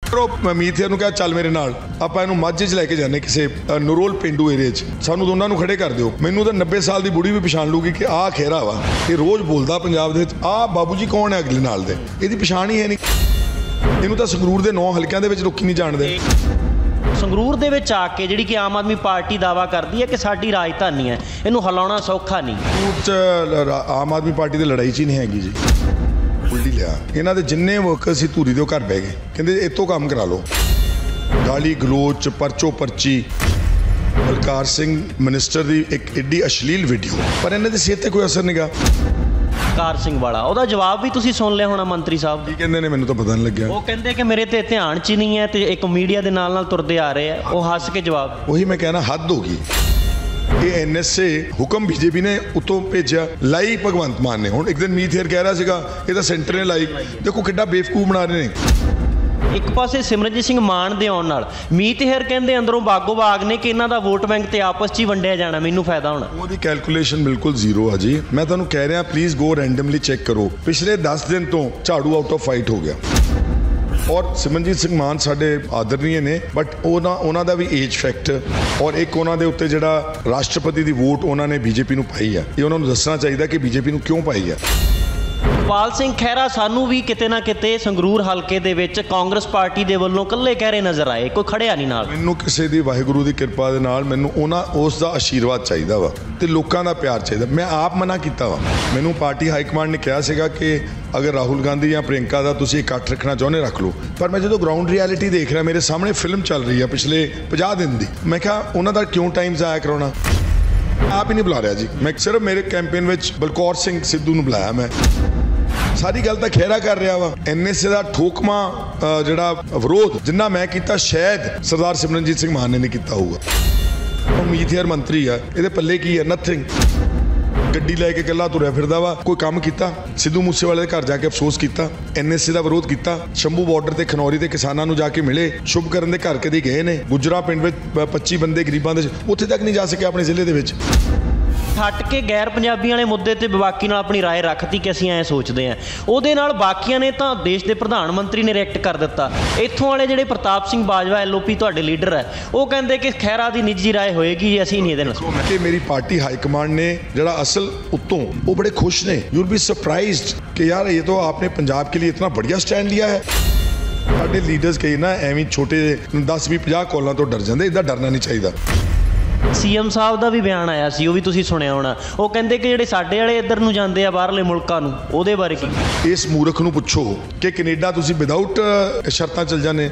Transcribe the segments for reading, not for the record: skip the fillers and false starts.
ਮੀਥਿਆ ਨੂੰ ਕਿਹਾ ਚੱਲ ਮੇਰੇ ਨਾਲ ਆਪਾਂ ਇਹਨੂੰ ਮਾਝੇ 'ਚ ਲੈ ਕੇ ਜਾਂਦੇ ਕਿਸੇ ਨਰੋਲ ਪਿੰਡੂ ਏਰੀਏ 'ਚ ਸਾਨੂੰ ਦੋਨਾਂ ਨੂੰ ਖੜੇ ਕਰ ਦਿਓ। ਮੈਨੂੰ ਤਾਂ 90 ਸਾਲ ਦੀ ਬੁੜੀ ਵੀ ਪਛਾਣ ਲੂਗੀ ਕਿ ਆਹ ਖੇਰਾ ਵਾ, ਇਹ ਰੋਜ਼ ਬੋਲਦਾ ਪੰਜਾਬ ਦੇ ਵਿੱਚ। ਆਹ ਬਾਬੂ ਜੀ ਕੌਣ ਹੈ ਅਗਲੇ ਨਾਲ ਦੇ, ਇਹਦੀ ਪਛਾਣ ਹੀ ਹੈ ਨਹੀਂ। ਇਹਨੂੰ ਤਾਂ ਸੰਗਰੂਰ ਦੇ 9 ਹਲਕਿਆਂ ਦੇ ਵਿੱਚ ਲੋਕੀ ਨਹੀਂ ਜਾਣਦੇ। ਸੰਗਰੂਰ ਦੇ ਵਿੱਚ ਆ ਕੇ ਜਿਹੜੀ ਕਿ ਆਮ ਆਦਮੀ ਪਾਰਟੀ ਦਾਅਵਾ ਕਰਦੀ ਹੈ ਕਿ ਸਾਡੀ ਰਾਜਧਾਨੀ ਹੈ, ਇਹਨੂੰ ਹਿਲਾਉਣਾ ਸੌਖਾ ਨਹੀਂ। ਆਮ ਆਦਮੀ ਪਾਰਟੀ ਦੀ ਲੜਾਈ 'ਚ ਹੀ ਨਹੀਂ ਹੈਗੀ ਜੀ। ਉਲਟੀ ਲਿਆ ਇਹਨਾਂ ਦੇ ਜਿੰਨੇ ਵਰਕਰ ਸੀ ਧੂਰੀ ਦੇ ਉਹ ਘਰ ਬਹਿ ਗਏ, ਕਹਿੰਦੇ ਇੱਥੋਂ ਕੰਮ ਕਰਾ ਲਓ। ਗਾਲੀ ਗਲੋਚ, ਪਰਚੋ ਪਰਚੀ, ਬਲਕਾਰ ਸਿੰਘ ਮਿਨਿਸਟਰ ਦੀ ਇੱਕ ਏਡੀ ਅਸ਼ਲੀਲ ਵੀਡੀਓ, ਪਰ ਇਹਨਾਂ ਦੀ ਸਿਹਤ ਤੇ ਕੋਈ ਅਸਰ ਨਹੀਂਗਾ। ਬਲਕਾਰ ਸਿੰਘ ਵਾਲਾ ਉਹਦਾ ਜਵਾਬ ਵੀ ਤੁਸੀਂ ਸੁਣ ਲਿਆ ਹੋਣਾ ਮੰਤਰੀ ਸਾਹਿਬ। ਕੀ ਕਹਿੰਦੇ ਨੇ ਮੈਨੂੰ ਤਾਂ ਪਤਾ ਨਹੀਂ ਲੱਗਿਆ। ਉਹ ਕਹਿੰਦੇ ਕਿ ਮੇਰੇ ਤੇ ਧਿਆਨ 'ਚ ਹੀ ਨਹੀਂ ਹੈ ਤੇ ਇੱਕ ਮੀਡੀਆ ਦੇ ਨਾਲ ਤੁਰਦੇ ਆ ਰਹੇ ਆ। ਉਹ ਹੱਸ ਕੇ ਜਵਾਬ। ਉਹੀ ਮੈਂ ਕਹਿਣਾ, ਹੱਦ ਹੋ ਗਈ। ਇਹ NSA ਹੁਕਮ BJP ਨੇ ਉੱਤੋਂ ਭੇਜਿਆ, ਲਾਈ ਭਗਵੰਤ ਮਾਨ ਨੇ। ਹੁਣ ਇੱਕ ਦਿਨ ਮੀਤ ਹੇਅਰ ਕਹਿ ਰਿਹਾ ਸੀਗਾ ਇਹ ਤਾਂ ਸੈਂਟਰ ਨੇ ਲਾਈ। ਦੇਖੋ ਕਿੱਡਾ ਬੇਵਕੂਫ ਬਣਾ ਰਹੇ ਨੇ। ਇੱਕ ਪਾਸੇ ਸਿਮਰਨਜੀਤ ਸਿੰਘ ਮਾਨ ਦੇ ਆਉਣ ਨਾਲ ਮੀਤ ਹੇਅਰ ਕਹਿੰਦੇ ਅੰਦਰੋਂ ਬਾਗੋ ਬਾਗ ਨੇ ਕਿ ਇਹਨਾਂ ਦਾ ਵੋਟ ਬੈਂਕ ਤੇ ਆਪਸ 'ਚ ਹੀ ਵੰਡਿਆ ਜਾਣਾ, ਮੈਨੂੰ ਫਾਇਦਾ ਹੋਣਾ। ਉਹਦੀ ਕੈਲਕੂਲੇਸ਼ਨ ਬਿਲਕੁਲ ਜ਼ੀਰੋ ਆ ਜੀ। ਮੈਂ ਤੁਹਾਨੂੰ ਕਹਿ ਰਿਹਾ ਪਲੀਜ਼ ਗੋ ਰੈਂਡਮਲੀ ਚੈੱਕ ਕਰੋ। ਪਿਛਲੇ 10 ਦਿਨ ਤੋਂ ਝਾੜੂ ਆਊਟ ਆਫ ਫਾਈਟ ਹੋ ਗਿਆ। ਔਰ ਸਿਮਰਨਜੀਤ ਸਿੰਘ ਮਾਨ ਸਾਡੇ ਆਦਰਨੀਏ ਨੇ, ਬਟ ਉਹਨਾਂ ਦਾ ਵੀ ਏਜ ਫੈਕਟਰ ਔਰ ਇੱਕ ਉਹਨਾਂ ਦੇ ਉੱਤੇ ਜਿਹੜਾ ਰਾਸ਼ਟਰਪਤੀ ਦੀ ਵੋਟ ਉਹਨਾਂ ਨੇ BJP ਨੂੰ ਪਾਈ ਆ, ਇਹ ਉਹਨਾਂ ਨੂੰ ਦੱਸਣਾ ਚਾਹੀਦਾ ਕਿ BJP ਨੂੰ ਕਿਉਂ ਪਾਈ ਆ। ਸੁਖਪਾਲ ਸਿੰਘ ਖਹਿਰਾ ਸਾਨੂੰ ਵੀ ਕਿਤੇ ਨਾ ਕਿਤੇ ਸੰਗਰੂਰ ਹਲਕੇ ਦੇ ਵਿੱਚ ਕਾਂਗਰਸ ਪਾਰਟੀ ਦੇ ਵੱਲੋਂ ਇਕੱਲੇ ਕਹਿਰੇ ਨਜ਼ਰ ਆਏ, ਕੋਈ ਖੜਿਆ ਨਹੀਂ ਨਾਲ। ਮੈਨੂੰ ਕਿਸੇ ਦੀ ਵਾਹਿਗੁਰੂ ਦੀ ਕਿਰਪਾ ਦੇ ਨਾਲ ਮੈਨੂੰ ਉਸ ਦਾ ਆਸ਼ੀਰਵਾਦ ਚਾਹੀਦਾ ਵਾ ਤੇ ਲੋਕਾਂ ਦਾ ਪਿਆਰ ਚਾਹੀਦਾ। ਮੈਂ ਆਪ ਮਨਾ ਕੀਤਾ ਵਾ। ਮੈਨੂੰ ਪਾਰਟੀ ਹਾਈ ਕਮਾਂਡ ਨੇ ਕਿਹਾ ਸੀਗਾ ਕਿ ਅਗਰ ਰਾਹੁਲ ਗਾਂਧੀ ਜਾਂ ਪ੍ਰਿੰਕਾ ਦਾ ਤੁਸੀਂ ਇਕੱਠ ਰੱਖਣਾ ਚਾਹੁੰਦੇ ਰੱਖ ਲਓ, ਪਰ ਮੈਂ ਜਦੋਂ ਗਰਾਊਂਡ ਰਿਐਲਿਟੀ ਦੇਖ ਰਿਹਾ, ਮੇਰੇ ਸਾਹਮਣੇ ਫਿਲਮ ਚੱਲ ਰਹੀ ਆ ਪਿਛਲੇ 50 ਦਿਨ ਦੀ, ਮੈਂ ਕਿਹਾ ਉਹਨਾਂ ਦਾ ਕਿਉਂ ਟਾਈਮ ਜ਼ਾਇਆ ਕਰਾਉਣਾ। ਆਪ ਹੀ ਨਹੀਂ ਬੁਲਾ ਰਿਹਾ ਜੀ। ਮੈਂ ਸਿਰਫ ਮੇਰੇ ਕੈਂਪੇਨ ਵਿੱਚ ਬਲਕੌਰ ਸਿੰਘ ਸਿੱਧੂ ਨੂੰ ਬੁਲਾਇਆ। ਮੈਂ ਸਾਰੀ ਗੱਲ ਤਾਂ ਖਹਿਰਾ ਕਰ ਰਿਹਾ ਵਾ। NSA ਦਾ ਠੋਕਮਾ ਜਿਹੜਾ ਵਿਰੋਧ ਜਿੰਨਾ ਮੈਂ ਕੀਤਾ, ਸ਼ਾਇਦ ਸਰਦਾਰ ਸਿਮਰਨਜੀਤ ਸਿੰਘ ਮਾਨ ਨੇ ਨਹੀਂ ਕੀਤਾ ਹੋਊਗਾ। ਮੀਤ ਹੇਅਰ ਮੰਤਰੀ ਆ, ਇਹਦੇ ਪੱਲੇ ਕੀ ਆ? ਨਥਿੰਗ। ਗੱਡੀ ਲੈ ਕੇ ਇਕੱਲਾ ਤੁਰਿਆ ਫਿਰਦਾ ਵਾ। ਕੋਈ ਕੰਮ ਕੀਤਾ? ਸਿੱਧੂ ਮੂਸੇਵਾਲੇ ਦੇ ਘਰ ਜਾ ਕੇ ਅਫਸੋਸ ਕੀਤਾ, NSA ਦਾ ਵਿਰੋਧ ਕੀਤਾ। ਸ਼ੰਭੂ ਬਾਰਡਰ ਤੇ ਖਨੌਰੀ ਦੇ ਕਿਸਾਨਾਂ ਨੂੰ ਜਾ ਕੇ ਮਿਲੇ, ਸ਼ੁਭ ਕਰਨ ਦੇ ਘਰ ਕਦੇ ਗਏ ਨੇ। ਗੁਜਰਾ ਪਿੰਡ ਵਿੱਚ 25 ਬੰਦੇ ਗਰੀਬਾਂ ਦੇ, ਉੱਥੇ ਤੱਕ ਨਹੀਂ ਜਾ ਸਕੇ ਆਪਣੇ ਜ਼ਿਲ੍ਹੇ ਦੇ ਵਿੱਚ। ਹਟ ਕੇ ਗੈਰ ਪੰਜਾਬੀਆਂ ਵਾਲੇ ਮੁੱਦੇ ਤੇ ਬਾਕੀ ਨਾਲ ਆਪਣੀ ਰਾਏ ਰੱਖਤੀ ਕਿ ਅਸੀਂ ਐਂ ਸੋਚਦੇ ਹਾਂ। ਉਹਦੇ ਨਾਲ ਬਾਕੀਆਂ ਨੇ ਤਾਂ ਦੇਸ਼ ਦੇ ਪ੍ਰਧਾਨ ਮੰਤਰੀ ਨੇ ਰਿਐਕਟ ਕਰ ਦਿੱਤਾ। ਇੱਥੋਂ ਵਾਲੇ ਜਿਹੜੇ ਪ੍ਰਤਾਪ ਸਿੰਘ ਬਾਜਵਾ LOP ਤੁਹਾਡੇ ਲੀਡਰ ਹੈ, ਉਹ ਕਹਿੰਦੇ ਕਿ ਖਹਿਰਾ ਦੀ ਨਿੱਜੀ ਰਾਏ ਹੋਏਗੀ, ਅਸੀਂ ਨਹੀਂ ਇਹਦੇ ਨਾਲ। ਕਿ ਮੇਰੀ ਪਾਰਟੀ ਹਾਈ ਕਮਾਂਡ ਨੇ ਜਿਹੜਾ ਅਸਲ ਉੱਤੋਂ ਉਹ ਬੜੇ ਖੁਸ਼ ਨੇ। ਯੂ ਵਿਲ ਬੀ ਸਰਪ੍ਰਾਈਜ਼ਡ ਕਿ ਯਾਰ ਇਹ ਤਾਂ ਆਪਨੇ ਪੰਜਾਬ ਕੇ ਲਈ ਇਤਨਾ बढ़िया ਸਟੈਂਡ ਲਿਆ ਹੈ। ਸਾਡੇ ਲੀਡਰਸ ਕਹੀ ਨਾ ਐਵੇਂ ਛੋਟੇ 10-20-50 ਕਾਲਾਂ ਤੋਂ ਡਰ ਜਾਂਦੇ, ਇੱਦਾਂ ਡਰਨਾ ਨਹੀਂ ਚਾਹੀਦਾ। CM ਸਾਹਿਬ ਦਾ ਵੀ ਬਿਆਨ ਆਇਆ ਸੀ, ਉਹ ਵੀ ਤੁਸੀਂ ਸੁਣਿਆ ਹੋਣਾ। ਉਹ ਕਹਿੰਦੇ ਕਿ ਜਿਹੜੇ ਸਾਡੇ ਵਾਲੇ ਇੱਧਰ ਨੂੰ ਜਾਂਦੇ ਆ ਬਾਹਰਲੇ ਮੁਲਕਾਂ ਨੂੰ, ਉਹਦੇ ਬਾਰੇ ਕੀ? ਇਸ ਮੂਰਖ ਨੂੰ ਪੁੱਛੋ ਕਿ ਕੈਨੇਡਾ ਤੁਸੀਂ ਵਿਦਆਊਟ ਸ਼ਰਤਾਂ ਚੱਲ ਜਾਂਦੇ।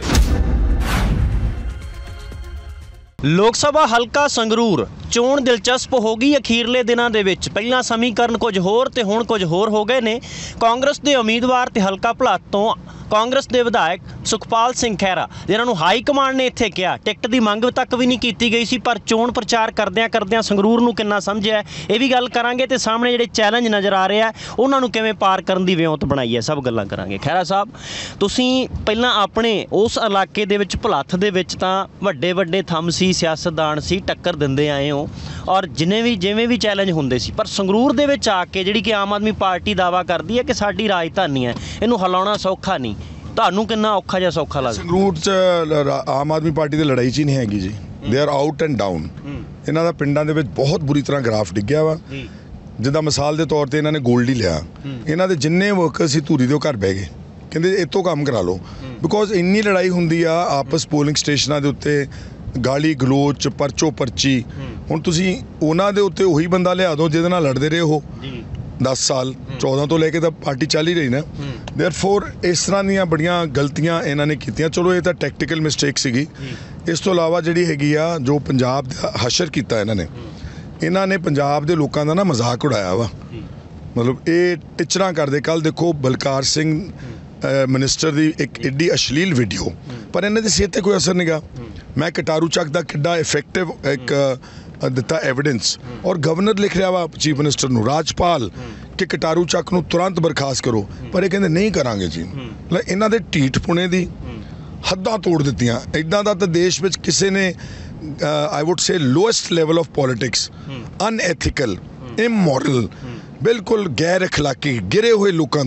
ਲੋਕ ਸਭਾ ਹਲਕਾ ਸੰਗਰੂਰ ਚੋਣ ਦਿਲਚਸਪ ਹੋ ਗਈ ਅਖੀਰਲੇ ਦਿਨਾਂ ਦੇ ਵਿੱਚ। ਪਹਿਲਾਂ ਸਮੀਕਰਨ ਕੁਝ ਹੋਰ ਤੇ ਹੁਣ ਕੁਝ ਹੋਰ ਹੋ ਗਏ ਨੇ। ਕਾਂਗਰਸ ਦੇ ਉਮੀਦਵਾਰ ਤੇ ਹਲਕਾ ਭਲਾਤ ਤੋਂ ਕਾਂਗਰਸ ਦੇ ਵਿਧਾਇਕ ਸੁਖਪਾਲ ਸਿੰਘ ਖਹਿਰਾ, ਜਿਨ੍ਹਾਂ ਨੂੰ ਹਾਈ ਕਮਾਂਡ ਨੇ ਇੱਥੇ ਕਿਹਾ ਟਿਕਟ ਦੀ ਮੰਗ ਤੱਕ ਵੀ ਨਹੀਂ ਕੀਤੀ ਗਈ ਸੀ, ਪਰ ਚੋਣ ਪ੍ਰਚਾਰ ਕਰਦਿਆਂ ਸੰਗਰੂਰ ਨੂੰ ਕਿੰਨਾ ਸਮਝਿਆ, ਇਹ ਵੀ ਗੱਲ ਕਰਾਂਗੇ। ਤੇ ਸਾਹਮਣੇ ਜਿਹੜੇ ਚੈਲੰਜ ਨਜ਼ਰ ਆ ਰਿਹਾ ਉਹਨਾਂ ਨੂੰ ਕਿਵੇਂ ਪਾਰ ਕਰਨ ਦੀ ਵਿਉਂਤ ਬਣਾਈ ਹੈ, ਸਭ ਗੱਲਾਂ ਕਰਾਂਗੇ। ਖਹਿਰਾ ਸਾਹਿਬ, ਤੁਸੀਂ ਪਹਿਲਾਂ ਆਪਣੇ ਉਸ ਇਲਾਕੇ ਦੇ ਵਿੱਚ ਭੁਲੱਥ ਦੇ ਵਿੱਚ ਤਾਂ ਵੱਡੇ ਥੰਮ ਸੀ, ਸਿਆਸਤਦਾਨ ਸੀ, ਟੱਕਰ ਦਿੰਦੇ ਆਏ ਹੋ ਔਰ ਜਿਵੇਂ ਵੀ ਚੈਲੰਜ ਹੁੰਦੇ ਸੀ, ਪਰ ਸੰਗਰੂਰ ਦੇ ਵਿੱਚ ਆ ਕੇ ਜਿਹੜੀ ਕਿ ਆਮ ਆਦਮੀ ਪਾਰਟੀ ਦਾਅਵਾ ਕਰਦੀ ਹੈ ਕਿ ਸਾਡੀ ਰਾਜਧਾਨੀ ਹੈ, ਇਹਨੂੰ ਹਿਲਾਉਣਾ ਸੌਖਾ ਨਹੀਂ। ਤੁਹਾਨੂੰ ਕਿੰਨਾ ਔਖਾ ਜਾਂ ਸੌਖਾ ਲੱਗਦਾ? ਸੰਗਰੂਰ 'ਚ ਆਮ ਆਦਮੀ ਪਾਰਟੀ ਦੀ ਲੜਾਈ 'ਚ ਹੀ ਨਹੀਂ ਹੈਗੀ ਜੀ। They are out and down. ਇਹਨਾਂ ਦਾ ਪਿੰਡਾਂ ਦੇ ਵਿੱਚ ਬਹੁਤ ਬੁਰੀ ਤਰ੍ਹਾਂ ਗ੍ਰਾਫ ਡਿੱਗਿਆ ਵਾ। ਜਿੱਦਾਂ ਮਿਸਾਲ ਦੇ ਤੌਰ ਤੇ ਇਹਨਾਂ ਨੇ ਗੋਲਡੀ ਲਿਆ, ਇਹਨਾਂ ਦੇ ਜਿੰਨੇ ਵਰਕਰ ਸੀ ਧੂਰੀ ਦੇ ਉਹ ਘਰ ਬਹਿ ਗਏ, ਕਹਿੰਦੇ ਇੱਥੋਂ ਕੰਮ ਕਰਾ ਲਓ। ਬਿਕੋਜ਼ ਇੰਨੀ ਲੜਾਈ ਹੁੰਦੀ ਆ ਆਪਸ ਪੋਲਿੰਗ ਸਟੇਸ਼ਨਾਂ ਦੇ ਉੱਤੇ, ਗਾਲੀ ਗਲੋਚ, ਪਰਚੋ ਪਰਚੀ। ਹੁਣ ਤੁਸੀਂ ਉਹਨਾਂ ਦੇ ਉੱਤੇ ਉਹੀ ਬੰਦਾ ਲਿਆ ਦਿਓ ਜਿਹਦੇ ਨਾਲ ਲੜਦੇ ਰਹੇ ਉਹ 10 ਸਾਲ 14 ਤੋਂ ਲੈ ਕੇ ਤਾਂ ਪਾਰਟੀ ਚੱਲ ਹੀ ਰਹੀ ਨਾ। ਦੇਅਰਫੋਰ ਇਸ ਤਰ੍ਹਾਂ ਦੀਆਂ ਬੜੀਆਂ ਗਲਤੀਆਂ ਇਹਨਾਂ ਨੇ ਕੀਤੀਆਂ। ਚਲੋ ਇਹ ਤਾਂ ਟੈਕਟੀਕਲ ਮਿਸਟੇਕ ਸੀਗੀ। ਇਸ ਤੋਂ ਇਲਾਵਾ ਜਿਹੜੀ ਹੈਗੀ ਆ ਜੋ ਪੰਜਾਬ ਦਾ ਹਸ਼ਰ ਕੀਤਾ ਇਹਨਾਂ ਨੇ ਪੰਜਾਬ ਦੇ ਲੋਕਾਂ ਦਾ ਨਾ ਮਜ਼ਾਕ ਉਡਾਇਆ ਵਾ। ਮਤਲਬ ਇਹ ਟਿਚਰਾਂ ਕਰਦੇ। ਕੱਲ ਦੇਖੋ ਬਲਕਾਰ ਸਿੰਘ ਮਿਨਿਸਟਰ ਦੀ ਇੱਕ ਏਡੀ ਅਸ਼ਲੀਲ ਵੀਡੀਓ, ਪਰ ਇਹਨਾਂ ਦੀ ਸਿਹਤ ਤੇ ਕੋਈ ਅਸਰ ਨਹੀਂਗਾ। ਮੈਂ ਕਟਾਰੂ ਚੱਕ ਦਾ ਕਿੱਡਾ ਇਫੈਕਟਿਵ ਇੱਕ ਦਿੱਤਾ ਐਵੀਡੈਂਸ, ਔਰ ਗਵਰਨਰ ਲਿਖ ਰਿਹਾ ਵਾ ਚੀਫ ਮਿਨਿਸਟਰ ਨੂੰ, ਰਾਜਪਾਲ, ਕਿ ਕਟਾਰੂ ਚੱਕ ਨੂੰ ਤੁਰੰਤ ਬਰਖਾਸਤ ਕਰੋ, ਪਰ ਇਹ ਕਹਿੰਦੇ ਨਹੀਂ ਕਰਾਂਗੇ ਜੀ। ਇਹਨਾਂ ਦੇ ਢੀਠਪੁਣੇ ਦੀ ਹੱਦਾਂ ਤੋੜ ਦਿੱਤੀਆਂ। ਇੱਦਾਂ ਦਾ ਤਾਂ ਦੇਸ਼ ਵਿੱਚ ਕਿਸੇ ਨੇ I would say lowest level of politics, unethical, immoral, ਬਿਲਕੁਲ ਗੈਰ ਅਖਲਾਕੀ, ਗਿਰੇ ਹੋਏ ਲੋਕਾਂ ਦਾ